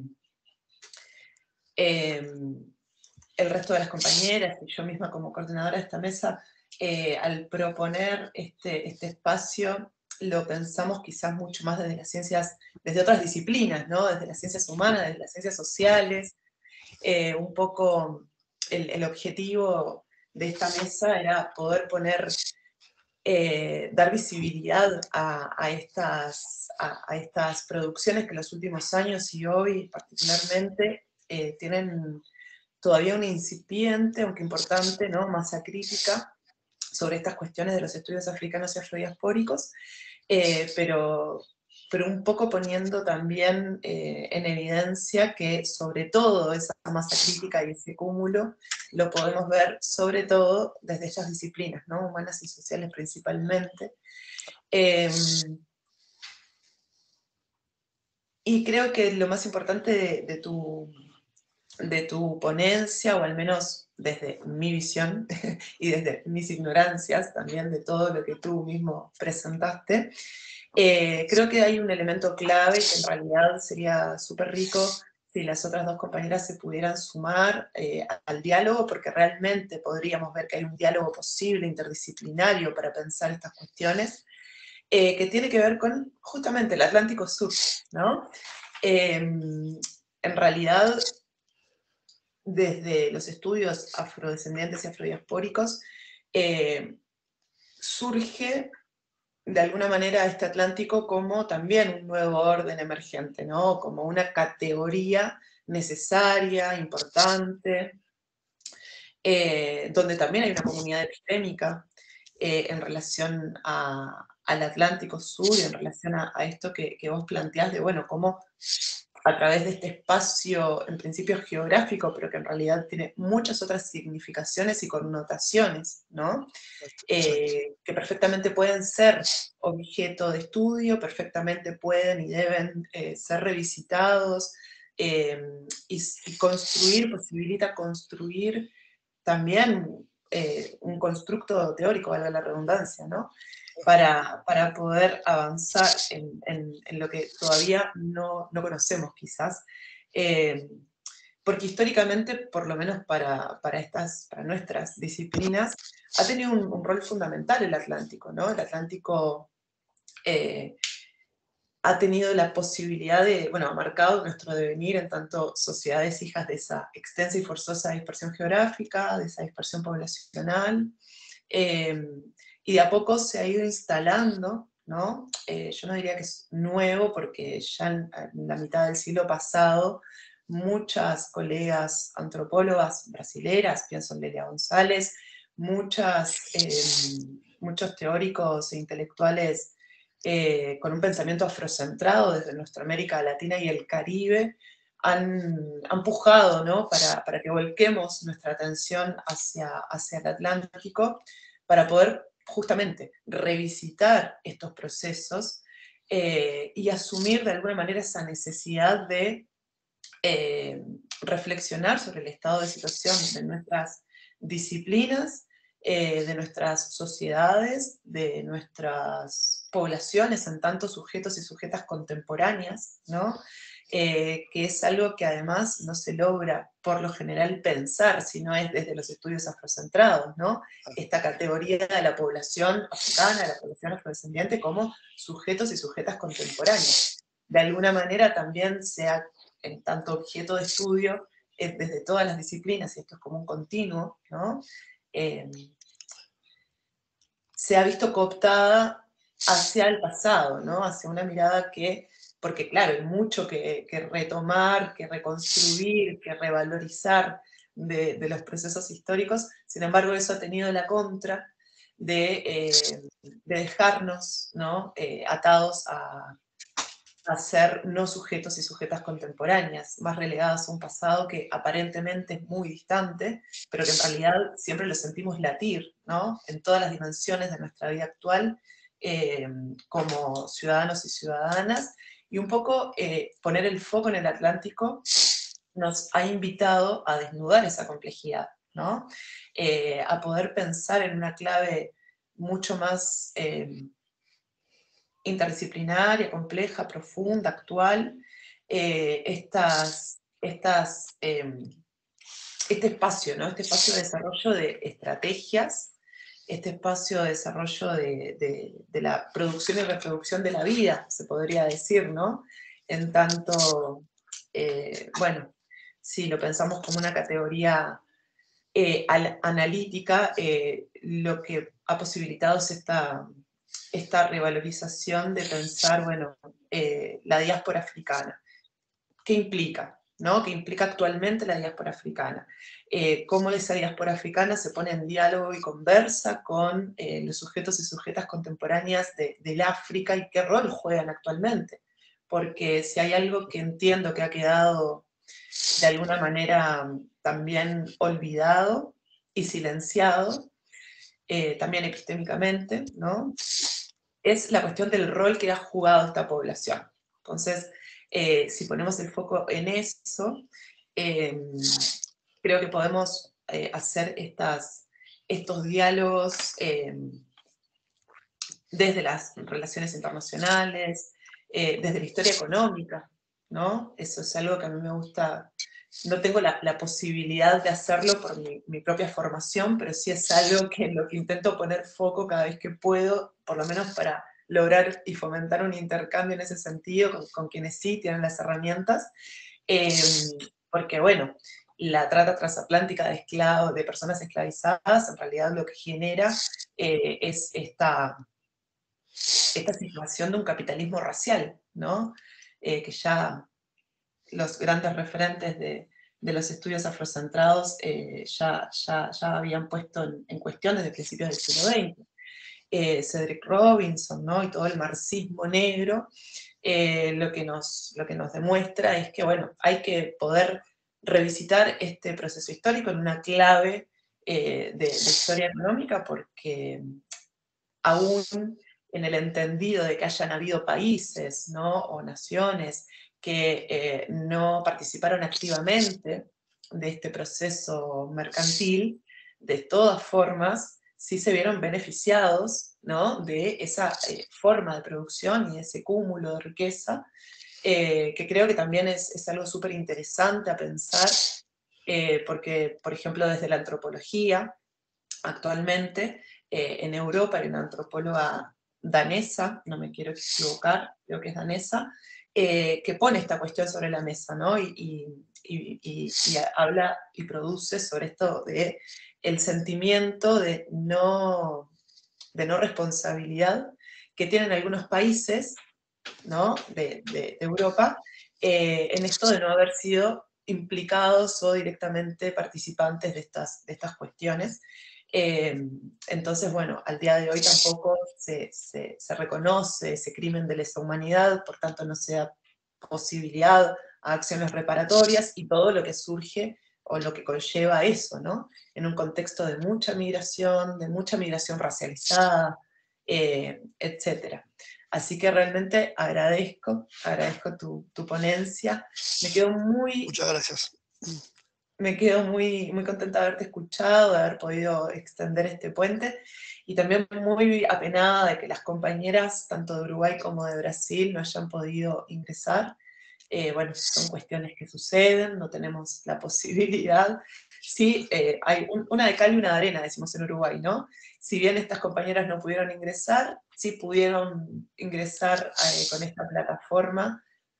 el resto de las compañeras y yo misma como coordinadora de esta mesa, al proponer este espacio, lo pensamos quizás mucho más desde las ciencias, desde otras disciplinas, ¿no?, desde las ciencias humanas, desde las ciencias sociales. Un poco el objetivo de esta mesa era poder dar visibilidad a estas producciones que en los últimos años y hoy particularmente tienen todavía una incipiente, aunque importante, ¿no?, masa crítica sobre estas cuestiones de los estudios africanos y afrodiaspóricos, pero un poco poniendo también en evidencia que sobre todo esa masa crítica y ese cúmulo lo podemos ver sobre todo desde estas disciplinas, ¿no?, humanas y sociales principalmente. Y creo que lo más importante de tu ponencia, o al menos desde mi visión y desde mis ignorancias también de todo lo que tú mismo presentaste, creo que hay un elemento clave que en realidad sería súper rico si las otras dos compañeras se pudieran sumar al diálogo, porque realmente podríamos ver que hay un diálogo posible, interdisciplinario, para pensar estas cuestiones, que tiene que ver con justamente el Atlántico Sur, ¿no? En realidad, desde los estudios afrodescendientes y afrodiaspóricos, surge de alguna manera este Atlántico como también un nuevo orden emergente, ¿no? Como una categoría necesaria, importante, donde también hay una comunidad epistémica en relación al Atlántico Sur y en relación a esto que vos planteás de, bueno, cómo a través de este espacio, en principio geográfico, pero que en realidad tiene muchas otras significaciones y connotaciones, ¿no? Exacto. Que perfectamente pueden ser objeto de estudio, perfectamente pueden y deben ser revisitados, y construir, posibilita construir también un constructo teórico, valga la redundancia, ¿no? Para poder avanzar en lo que todavía no conocemos quizás. Eh, Porque históricamente, por lo menos para nuestras disciplinas, ha tenido un rol fundamental el Atlántico, ¿no? El Atlántico eh, ha tenido la posibilidad de, bueno, ha marcado nuestro devenir en tanto sociedades hijas de esa extensa y forzosa dispersión geográfica, de esa dispersión poblacional, eh, y de a poco se ha ido instalando, ¿no? Yo no diría que es nuevo, porque ya en la mitad del siglo pasado, muchas colegas antropólogas brasileras, pienso en Lelia González, muchos teóricos e intelectuales con un pensamiento afrocentrado desde nuestra América Latina y el Caribe, han pujado, ¿no? Para que volquemos nuestra atención hacia el Atlántico, para poder justamente revisitar estos procesos y asumir de alguna manera esa necesidad de reflexionar sobre el estado de situación de nuestras disciplinas, de nuestras sociedades, de nuestras poblaciones en tanto sujetos y sujetas contemporáneas, ¿no? Que es algo que además no se logra por lo general pensar, sino es desde los estudios afrocentrados, ¿no? Esta categoría de la población africana, de la población afrodescendiente, como sujetos y sujetas contemporáneos. De alguna manera también se ha, en tanto objeto de estudio, desde todas las disciplinas, y esto es como un continuo, ¿no? Eh, Se ha visto cooptada hacia el pasado, ¿no? Hacia una mirada que, porque claro, hay mucho que retomar, que reconstruir, que revalorizar de los procesos históricos. Sin embargo, eso ha tenido la contra de dejarnos, ¿no? Atados a ser no sujetos y sujetas contemporáneas, más relegadas a un pasado que aparentemente es muy distante, pero que en realidad siempre lo sentimos latir, ¿no? En todas las dimensiones de nuestra vida actual, eh, como ciudadanos y ciudadanas, y un poco poner el foco en el Atlántico nos ha invitado a desnudar esa complejidad, ¿no? A poder pensar en una clave mucho más interdisciplinaria, compleja, profunda, actual, este espacio, ¿no? Este espacio de desarrollo de estrategias, este espacio de desarrollo de la producción y reproducción de la vida, se podría decir, ¿no? En tanto, bueno, si lo pensamos como una categoría analítica, lo que ha posibilitado es esta revalorización de pensar, bueno, la diáspora africana. ¿Qué implica? ¿No? ¿Qué implica actualmente la diáspora africana? Cómo esa diáspora africana se pone en diálogo y conversa con los sujetos y sujetas contemporáneas del África, y qué rol juegan actualmente. Porque si hay algo que entiendo que ha quedado de alguna manera también olvidado y silenciado, también epistémicamente, ¿no? Es la cuestión del rol que ha jugado esta población. Entonces, si ponemos el foco en eso, creo que podemos hacer estos diálogos desde las relaciones internacionales, desde la historia económica, ¿no? Eso es algo que a mí me gusta. No tengo la posibilidad de hacerlo por mi propia formación, pero sí es algo que en lo que intento poner foco cada vez que puedo, por lo menos para lograr y fomentar un intercambio en ese sentido con quienes sí tienen las herramientas. Porque, bueno, la trata transatlántica de esclavos, de personas esclavizadas, en realidad lo que genera es esta situación de un capitalismo racial, ¿no? Que ya los grandes referentes de los estudios afrocentrados ya habían puesto en cuestión desde principios del siglo XX. Cedric Robinson, ¿no? Y todo el marxismo negro, lo que nos demuestra es que, bueno, hay que poder revisitar este proceso histórico en una clave de historia económica, porque aún en el entendido de que hayan habido países, ¿no? O naciones que no participaron activamente de este proceso mercantil, de todas formas, sí se vieron beneficiados, ¿no? De esa forma de producción y de ese cúmulo de riqueza, que creo que también es algo súper interesante a pensar, porque, por ejemplo, desde la antropología, actualmente, en Europa hay una antropóloga danesa, no me quiero equivocar, creo que es danesa, que pone esta cuestión sobre la mesa, ¿no? Y habla y produce sobre esto de el sentimiento de no responsabilidad que tienen algunos países, ¿no? de Europa, en esto de no haber sido implicados o directamente participantes de estas cuestiones. Entonces, bueno, al día de hoy tampoco se reconoce ese crimen de lesa humanidad, por tanto no se da posibilidad a acciones reparatorias y todo lo que surge o lo que conlleva eso, ¿no? En un contexto de mucha migración racializada, etcétera. Así que realmente agradezco tu ponencia. Me quedo muy, Muchas gracias. me quedo muy, muy contenta de haberte escuchado, de haber podido extender este puente, y también muy apenada de que las compañeras, tanto de Uruguay como de Brasil, no hayan podido ingresar. Bueno, son cuestiones que suceden, no tenemos la posibilidad. Sí, hay una de cal y una de arena, decimos en Uruguay, ¿no? Si bien estas compañeras no pudieron ingresar, sí pudieron ingresar con esta plataforma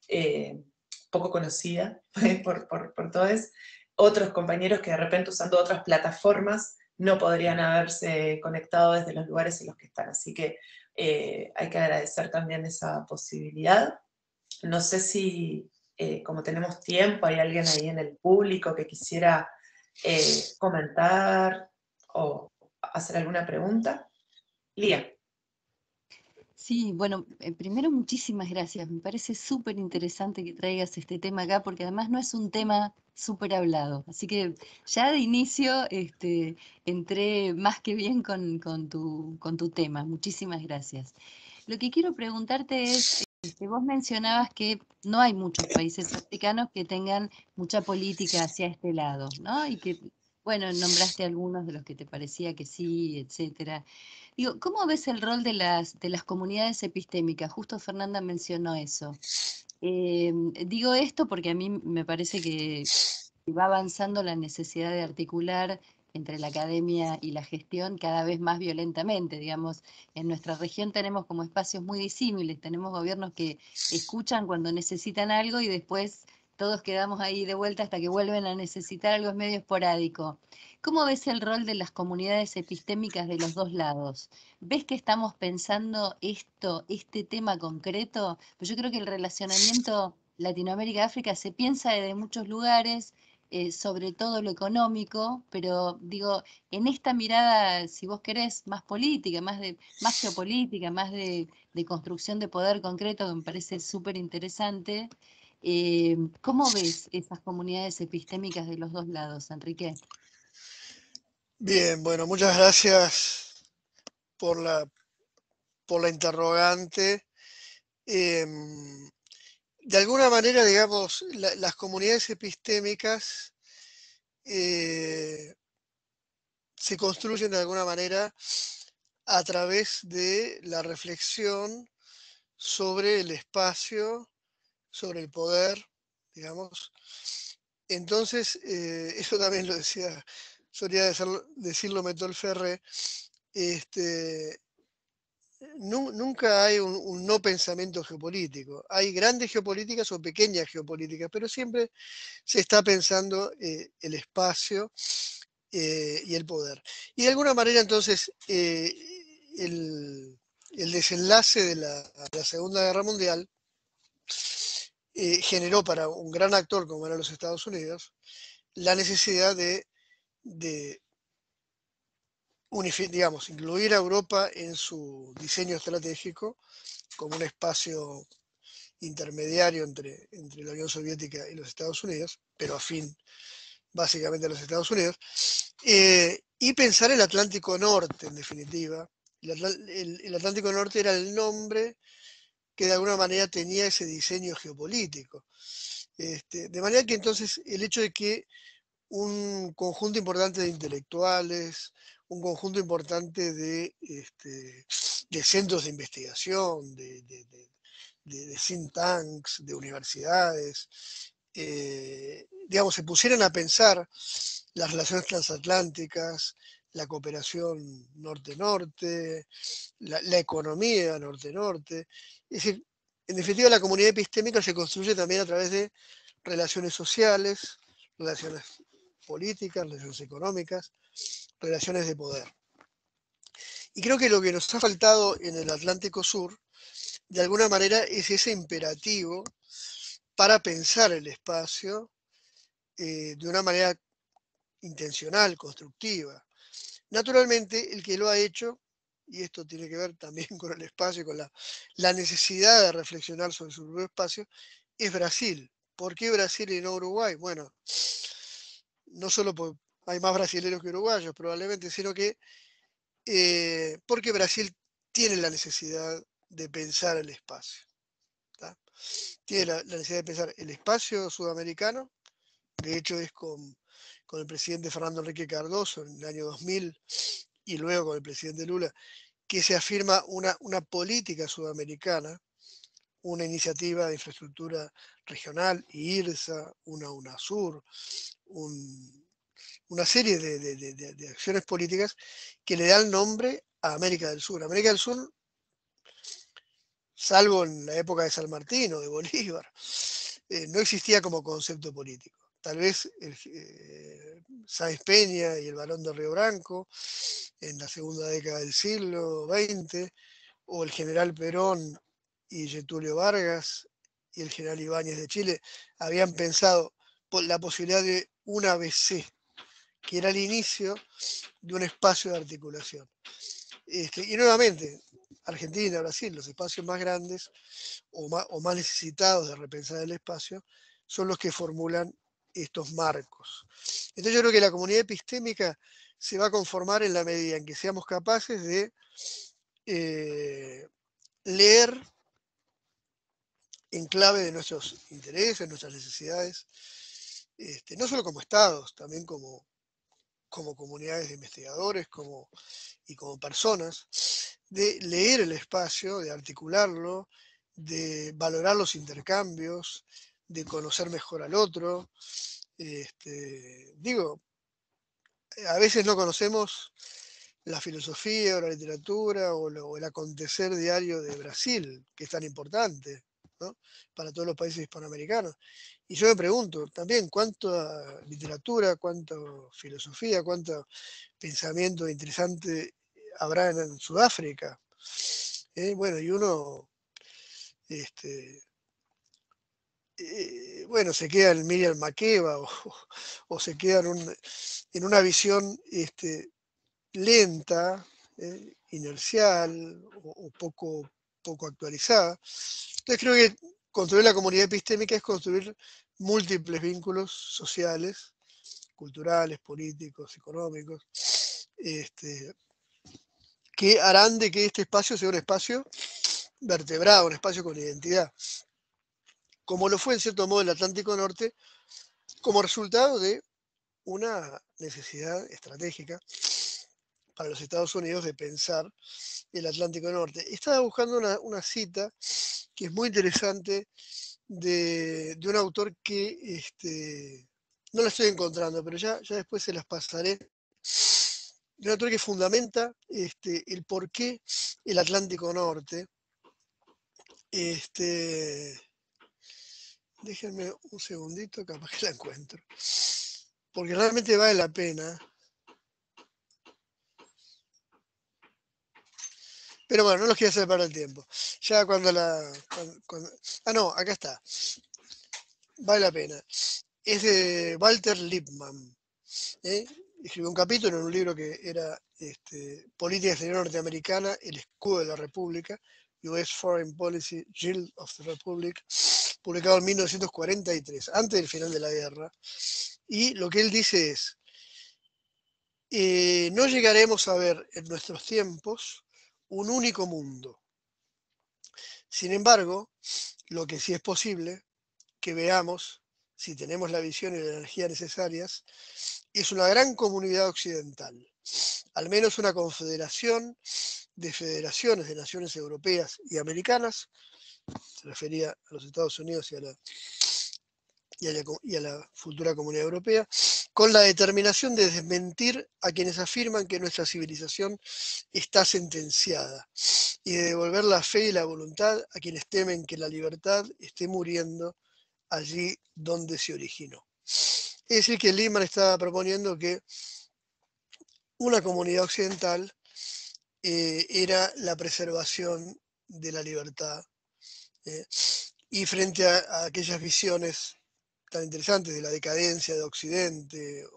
poco conocida por todos. Otros compañeros que de repente usando otras plataformas no podrían haberse conectado desde los lugares en los que están. Así que hay que agradecer también esa posibilidad. No sé si, como tenemos tiempo, hay alguien ahí en el público que quisiera comentar o hacer alguna pregunta. Lía. Sí, bueno, primero muchísimas gracias. Me parece súper interesante que traigas este tema acá porque además no es un tema súper hablado. Así que ya de inicio entré más que bien con tu tema. Muchísimas gracias. Lo que quiero preguntarte es, vos mencionabas que no hay muchos países africanos que tengan mucha política hacia este lado, ¿no? Y que, bueno, nombraste algunos de los que te parecía que sí, etcétera. Digo, ¿cómo ves el rol de las comunidades epistémicas? Justo Fernanda mencionó eso. Digo esto porque a mí me parece que va avanzando la necesidad de articular entre la academia y la gestión cada vez más violentamente. Digamos, en nuestra región tenemos como espacios muy disímiles, tenemos gobiernos que escuchan cuando necesitan algo y después todos quedamos ahí de vuelta hasta que vuelven a necesitar algo, es medio esporádico. ¿Cómo ves el rol de las comunidades epistémicas de los dos lados? ¿Ves que estamos pensando este tema concreto? Pues yo creo que el relacionamiento Latinoamérica-África se piensa desde muchos lugares, sobre todo lo económico, pero digo, en esta mirada, si vos querés, más política, más geopolítica, más de construcción de poder concreto, que me parece súper interesante, ¿cómo ves esas comunidades epistémicas de los dos lados, Enrique? Bien, bueno, muchas gracias por la interrogante. de alguna manera, digamos, las comunidades epistémicas se construyen de alguna manera a través de la reflexión sobre el espacio, sobre el poder, digamos. Entonces, eso también lo decía, solía decirlo Metol Ferré, nunca hay un no pensamiento geopolítico. Hay grandes geopolíticas o pequeñas geopolíticas, pero siempre se está pensando el espacio y el poder. Y de alguna manera, entonces, el desenlace de la Segunda Guerra Mundial generó para un gran actor como eran los Estados Unidos la necesidad de digamos, incluir a Europa en su diseño estratégico como un espacio intermediario entre la Unión Soviética y los Estados Unidos, pero afín básicamente a los Estados Unidos, y pensar el Atlántico Norte, en definitiva. El Atlántico Norte era el nombre que de alguna manera tenía ese diseño geopolítico. De manera que entonces el hecho de que un conjunto importante de intelectuales, un conjunto importante de centros de investigación, de think tanks, de universidades, digamos, se pusieran a pensar las relaciones transatlánticas, la cooperación norte-norte, la economía norte-norte. Es decir, en definitiva, la comunidad epistémica se construye también a través de relaciones sociales, relaciones políticas, relaciones económicas, relaciones de poder. Y creo que lo que nos ha faltado en el Atlántico Sur, de alguna manera, es ese imperativo para pensar el espacio de una manera intencional, constructiva. Naturalmente, el que lo ha hecho, y esto tiene que ver también con el espacio y con la necesidad de reflexionar sobre su propio espacio, es Brasil. ¿Por qué Brasil y no Uruguay? Bueno, no solo hay más brasileños que uruguayos probablemente, sino que porque Brasil tiene la necesidad de pensar el espacio. ¿Tá? Tiene la necesidad de pensar el espacio sudamericano. De hecho, es con el presidente Fernando Enrique Cardoso en el año 2000 y luego con el presidente Lula, que se afirma una política sudamericana, una iniciativa de infraestructura regional, IRSA, una UNASUR, una serie de acciones políticas que le dan nombre a América del Sur. América del Sur, salvo en la época de San Martín o de Bolívar, no existía como concepto político. Tal vez Sáenz Peña y el Barón de Río Branco en la segunda década del siglo XX, o el general Perón y Getúlio Vargas y el general Ibáñez de Chile habían pensado la posibilidad de un ABC, que era el inicio de un espacio de articulación. Y nuevamente, Argentina, Brasil, los espacios más grandes o más necesitados de repensar el espacio, son los que formulan estos marcos. Entonces yo creo que la comunidad epistémica se va a conformar en la medida en que seamos capaces de leer en clave de nuestros intereses, nuestras necesidades, no solo como estados, también como comunidades de investigadores y como personas, de leer el espacio, de articularlo, de valorar los intercambios, de conocer mejor al otro. Digo, a veces no conocemos la filosofía o la literatura o el acontecer diario de Brasil, que es tan importante, ¿no?, para todos los países hispanoamericanos. Y yo me pregunto también cuánta literatura, cuánta filosofía, cuánto pensamiento interesante habrá en Sudáfrica. Bueno, y uno, bueno, se queda en Miriam Makeba o se queda en una visión lenta, inercial o poco actualizada. Entonces creo que construir la comunidad epistémica es construir múltiples vínculos sociales, culturales, políticos, económicos, que harán de que este espacio sea un espacio vertebrado, un espacio con identidad. como lo fue en cierto modo el Atlántico Norte, como resultado de una necesidad estratégica para los Estados Unidos de pensar el Atlántico Norte. Estaba buscando una cita que es muy interesante de un autor que no la estoy encontrando, pero ya después se las pasaré. De un autor que fundamenta el por qué el Atlántico Norte. Déjenme un segundito, capaz que la encuentro. Porque realmente vale la pena. Pero bueno, no los quiero hacer perder el tiempo. Ya cuando ah, no, acá está. Vale la pena. Es de Walter Lippmann. ¿eh? Escribió un capítulo en un libro que era Política Exterior Norteamericana, El Escudo de la República, U.S. Foreign Policy, Shield of the Republic, publicado en 1943, antes del final de la guerra. Y lo que él dice es, no llegaremos a ver en nuestros tiempos un único mundo. Sin embargo, lo que sí es posible que veamos, si tenemos la visión y la energía necesarias, es una gran comunidad occidental, al menos una confederación de federaciones de naciones europeas y americanas, se refería a los Estados Unidos y a la futura Comunidad Europea, con la determinación de desmentir a quienes afirman que nuestra civilización está sentenciada y de devolver la fe y la voluntad a quienes temen que la libertad esté muriendo allí donde se originó. Es decir, que Lippmann estaba proponiendo que una comunidad occidental era la preservación de la libertad. Y frente a aquellas visiones tan interesantes de la decadencia de Occidente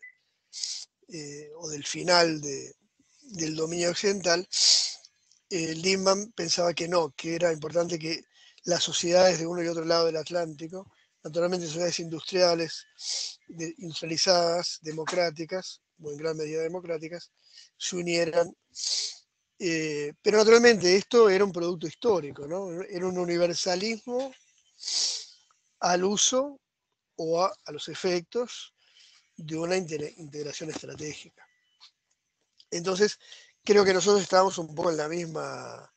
o del final del dominio occidental, Lippmann pensaba que no, que era importante que las sociedades de uno y otro lado del Atlántico, naturalmente sociedades industriales, industrializadas, democráticas, o en gran medida democráticas, se unieran. Pero naturalmente esto era un producto histórico, ¿no? Era un universalismo al uso o a los efectos de una integración estratégica. Entonces, creo que nosotros estábamos un poco en la misma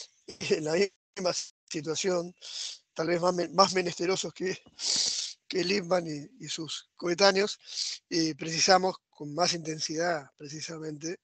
situación, tal vez más menesterosos que Lippmann y sus coetáneos, precisamos con más intensidad, precisamente,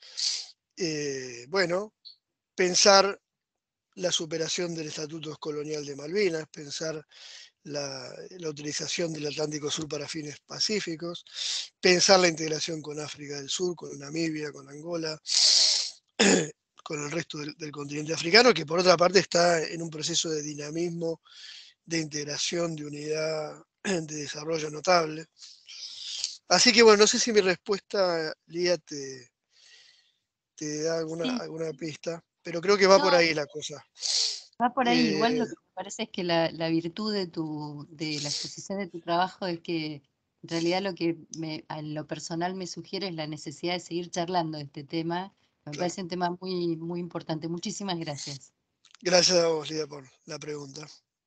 bueno, pensar la superación del Estatuto Colonial de Malvinas, pensar la utilización del Atlántico Sur para fines pacíficos, pensar la integración con África del Sur, con Namibia, con Angola, con el resto del continente africano, que por otra parte está en un proceso de dinamismo, de integración, de unidad, de desarrollo notable. Así que bueno, no sé si mi respuesta, Lía, te da Sí, alguna pista, pero creo que va por no, ahí la cosa. va por ahí. Igual Eh, lo que me parece es que la virtud de la exposición de tu trabajo es que en realidad lo que a lo personal me sugiere es la necesidad de seguir charlando de este tema. Me claro. parece un tema muy, muy importante. Muchísimas gracias. Gracias a vos, Lía, por la pregunta.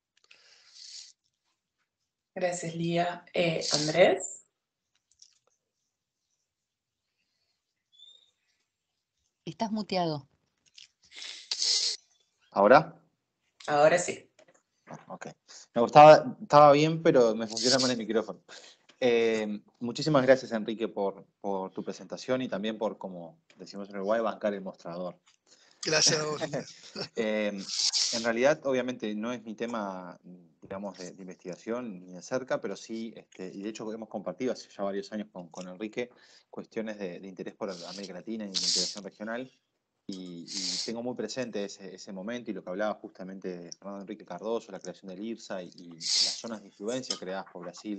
Gracias, Lía. Andrés. Estás muteado. ¿Ahora? Ahora sí. Ok. Me gustaba, estaba bien, pero me funciona mal el micrófono. Muchísimas gracias, Enrique, por tu presentación y también por, como decimos en Uruguay, bancar el mostrador. Gracias a vos, Andrés. En realidad, obviamente, no es mi tema, digamos, de investigación ni de cerca, pero sí, y de hecho hemos compartido hace ya varios años con Enrique cuestiones de interés por América Latina y de integración regional. Y tengo muy presente ese momento y lo que hablaba justamente de Fernando Enrique Cardoso, la creación del IRSA y las zonas de influencia creadas por Brasil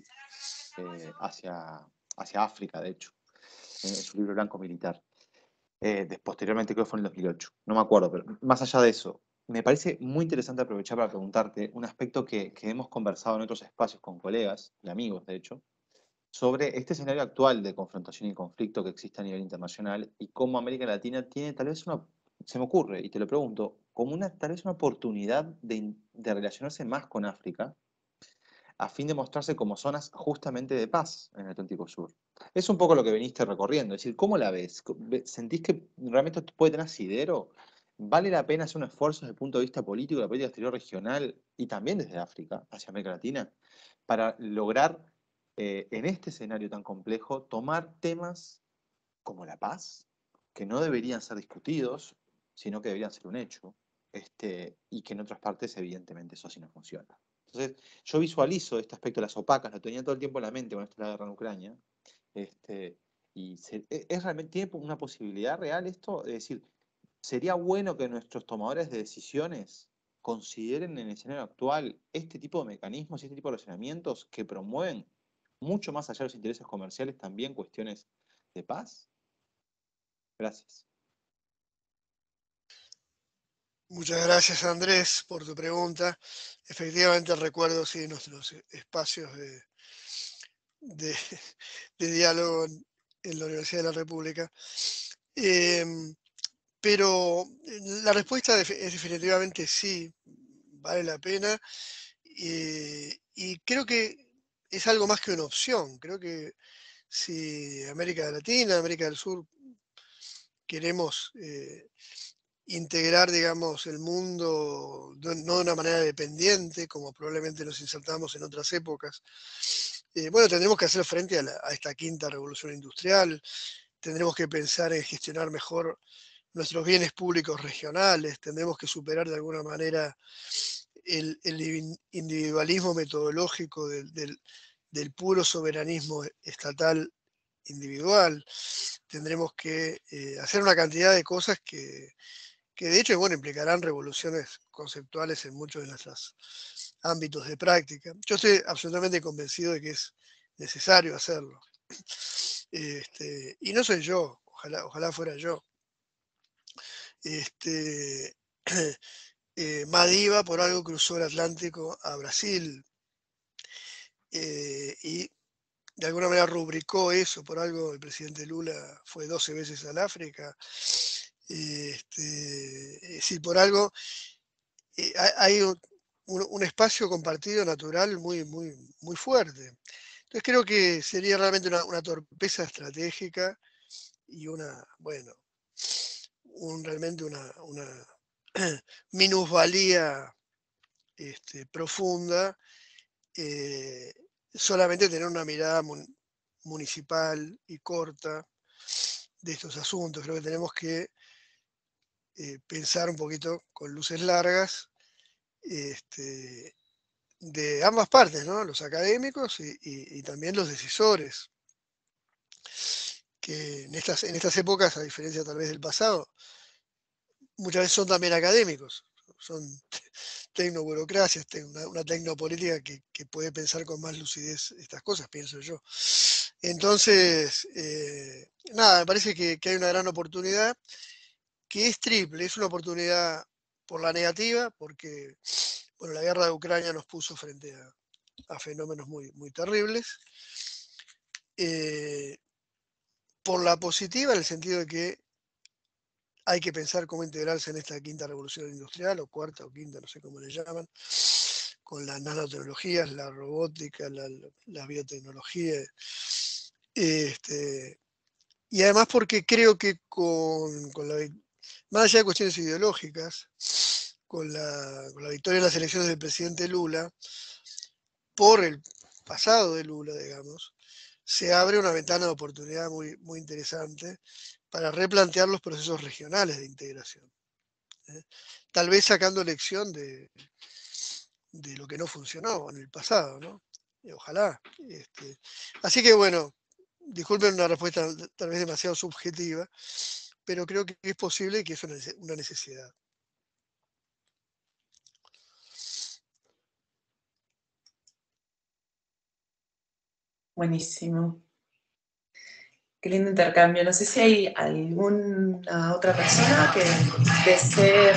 hacia África, de hecho, en su libro Blanco Militar. Posteriormente creo que fue en el 2008, no me acuerdo, pero más allá de eso, me parece muy interesante aprovechar para preguntarte un aspecto que hemos conversado en otros espacios con colegas y amigos, de hecho, sobre este escenario actual de confrontación y conflicto que existe a nivel internacional y cómo América Latina tiene tal vez se me ocurre, y te lo pregunto, como tal vez una oportunidad de relacionarse más con África, a fin de mostrarse como zonas justamente de paz en el Atlántico Sur. Es un poco lo que veniste recorriendo, es decir, ¿cómo la ves? ¿Sentís que realmente esto puede tener asidero? ¿Vale la pena hacer un esfuerzo desde el punto de vista político, de la política exterior regional y también desde África hacia América Latina para lograr, en este escenario tan complejo, tomar temas como la paz, que no deberían ser discutidos, sino que deberían ser un hecho, y que en otras partes evidentemente eso sí no funciona? Entonces, yo visualizo este aspecto de las opacas, lo tenía todo el tiempo en la mente con esto de la guerra en Ucrania, y es realmente, ¿tiene una posibilidad real esto? Es decir, ¿sería bueno que nuestros tomadores de decisiones consideren en el escenario actual este tipo de mecanismos y este tipo de relacionamientos que promueven, mucho más allá de los intereses comerciales, también cuestiones de paz? Gracias. Muchas gracias, Andrés, por tu pregunta. Efectivamente, recuerdo sí, nuestros espacios de, de diálogo en la Universidad de la República. Pero la respuesta es definitivamente sí, vale la pena. Y creo que es algo más que una opción. Creo que si América Latina, América del Sur, queremos integrar, digamos, el mundo no de una manera dependiente, como probablemente nos insertamos en otras épocas, bueno, tendremos que hacer frente a esta quinta revolución industrial, tendremos que pensar en gestionar mejor nuestros bienes públicos regionales, tendremos que superar de alguna manera el individualismo metodológico del puro soberanismo estatal individual, tendremos que hacer una cantidad de cosas que de hecho, bueno, implicarán revoluciones conceptuales en muchos de nuestros ámbitos de práctica. Yo estoy absolutamente convencido de que es necesario hacerlo. Y no soy yo, ojalá fuera yo. Madiba por algo cruzó el Atlántico a Brasil y de alguna manera rubricó eso, por algo el presidente Lula fue 12 veces al África. Es decir, por algo hay un espacio compartido natural muy fuerte. Entonces creo que sería realmente una torpeza estratégica y realmente una minusvalía profunda, solamente tener una mirada municipal y corta de estos asuntos. Creo que tenemos que pensar un poquito con luces largas de ambas partes, ¿no? Los académicos y también los decisores, que en estas épocas, a diferencia tal vez del pasado, muchas veces son también académicos, son tecnoburocracias, una tecnopolítica que puede pensar con más lucidez estas cosas, pienso yo. Entonces, nada, me parece que hay una gran oportunidad, que es triple, es una oportunidad por la negativa, porque bueno, la guerra de Ucrania nos puso frente a fenómenos muy terribles. Por la positiva, en el sentido de que hay que pensar cómo integrarse en esta quinta revolución industrial, o cuarta o quinta, no sé cómo le llaman, con las nanotecnologías, la robótica, la biotecnología. Y además porque creo que más allá de cuestiones ideológicas, con la victoria de las elecciones del presidente Lula, por el pasado de Lula, digamos, se abre una ventana de oportunidad muy interesante para replantear los procesos regionales de integración. Tal vez sacando lección de lo que no funcionó en el pasado, ¿no? Ojalá. Así que bueno, disculpen una respuesta tal vez demasiado subjetiva, pero creo que es posible y que es una necesidad. Buenísimo. Qué lindo intercambio. No sé si hay alguna otra persona que desee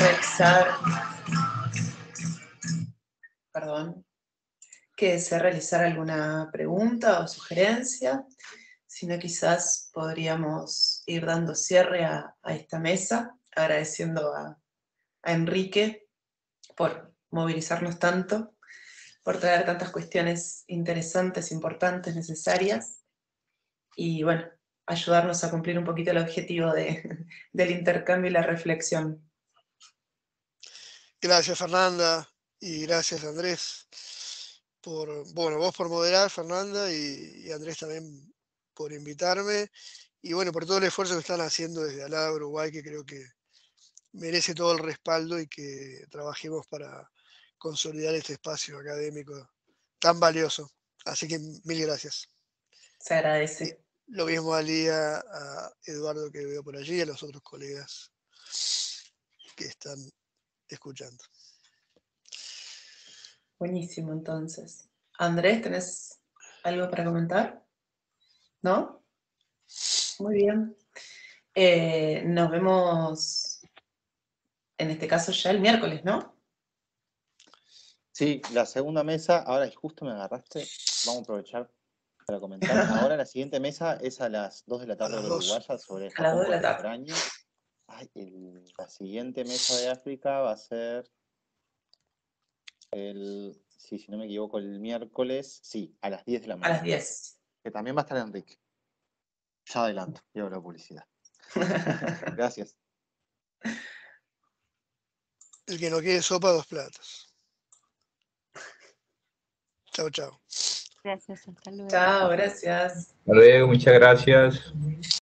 realizar alguna pregunta o sugerencia. Si no, quizás podríamos ir dando cierre a esta mesa. agradeciendo a Enrique por movilizarnos tanto, por traer tantas cuestiones interesantes, importantes, necesarias, y bueno, ayudarnos a cumplir un poquito el objetivo del intercambio y la reflexión. Gracias, Fernanda, y gracias, Andrés, vos por moderar, Fernanda, y Andrés también por invitarme, y bueno, por todo el esfuerzo que están haciendo desde Alada Uruguay, que creo que merece todo el respaldo y que trabajemos para consolidar este espacio académico tan valioso. Así que mil gracias. Se agradece. Lo mismo a Lía, a Eduardo que veo por allí, y a los otros colegas que están escuchando. Buenísimo, entonces. Andrés, ¿tenés algo para comentar? ¿No? Muy bien. Nos vemos, en este caso, ya el miércoles, ¿no? Sí, la segunda mesa, ahora justo me agarraste, vamos a aprovechar para comentar. Ahora la siguiente mesa es a las 2 de la tarde las hora 2. uruguaya sobre A las 2 Japón de la tarde. contemporáneo. Ay, la siguiente mesa de África va a ser sí, si no me equivoco, el miércoles, sí, a las 10 de la A mañana. las 10. Que también va a estar Enrique. Ya adelanto, llevo la publicidad. Gracias. El que no quiere sopa, 2 platos. Chao, chao. Gracias, hasta luego. Chao, gracias. Hasta luego, muchas gracias.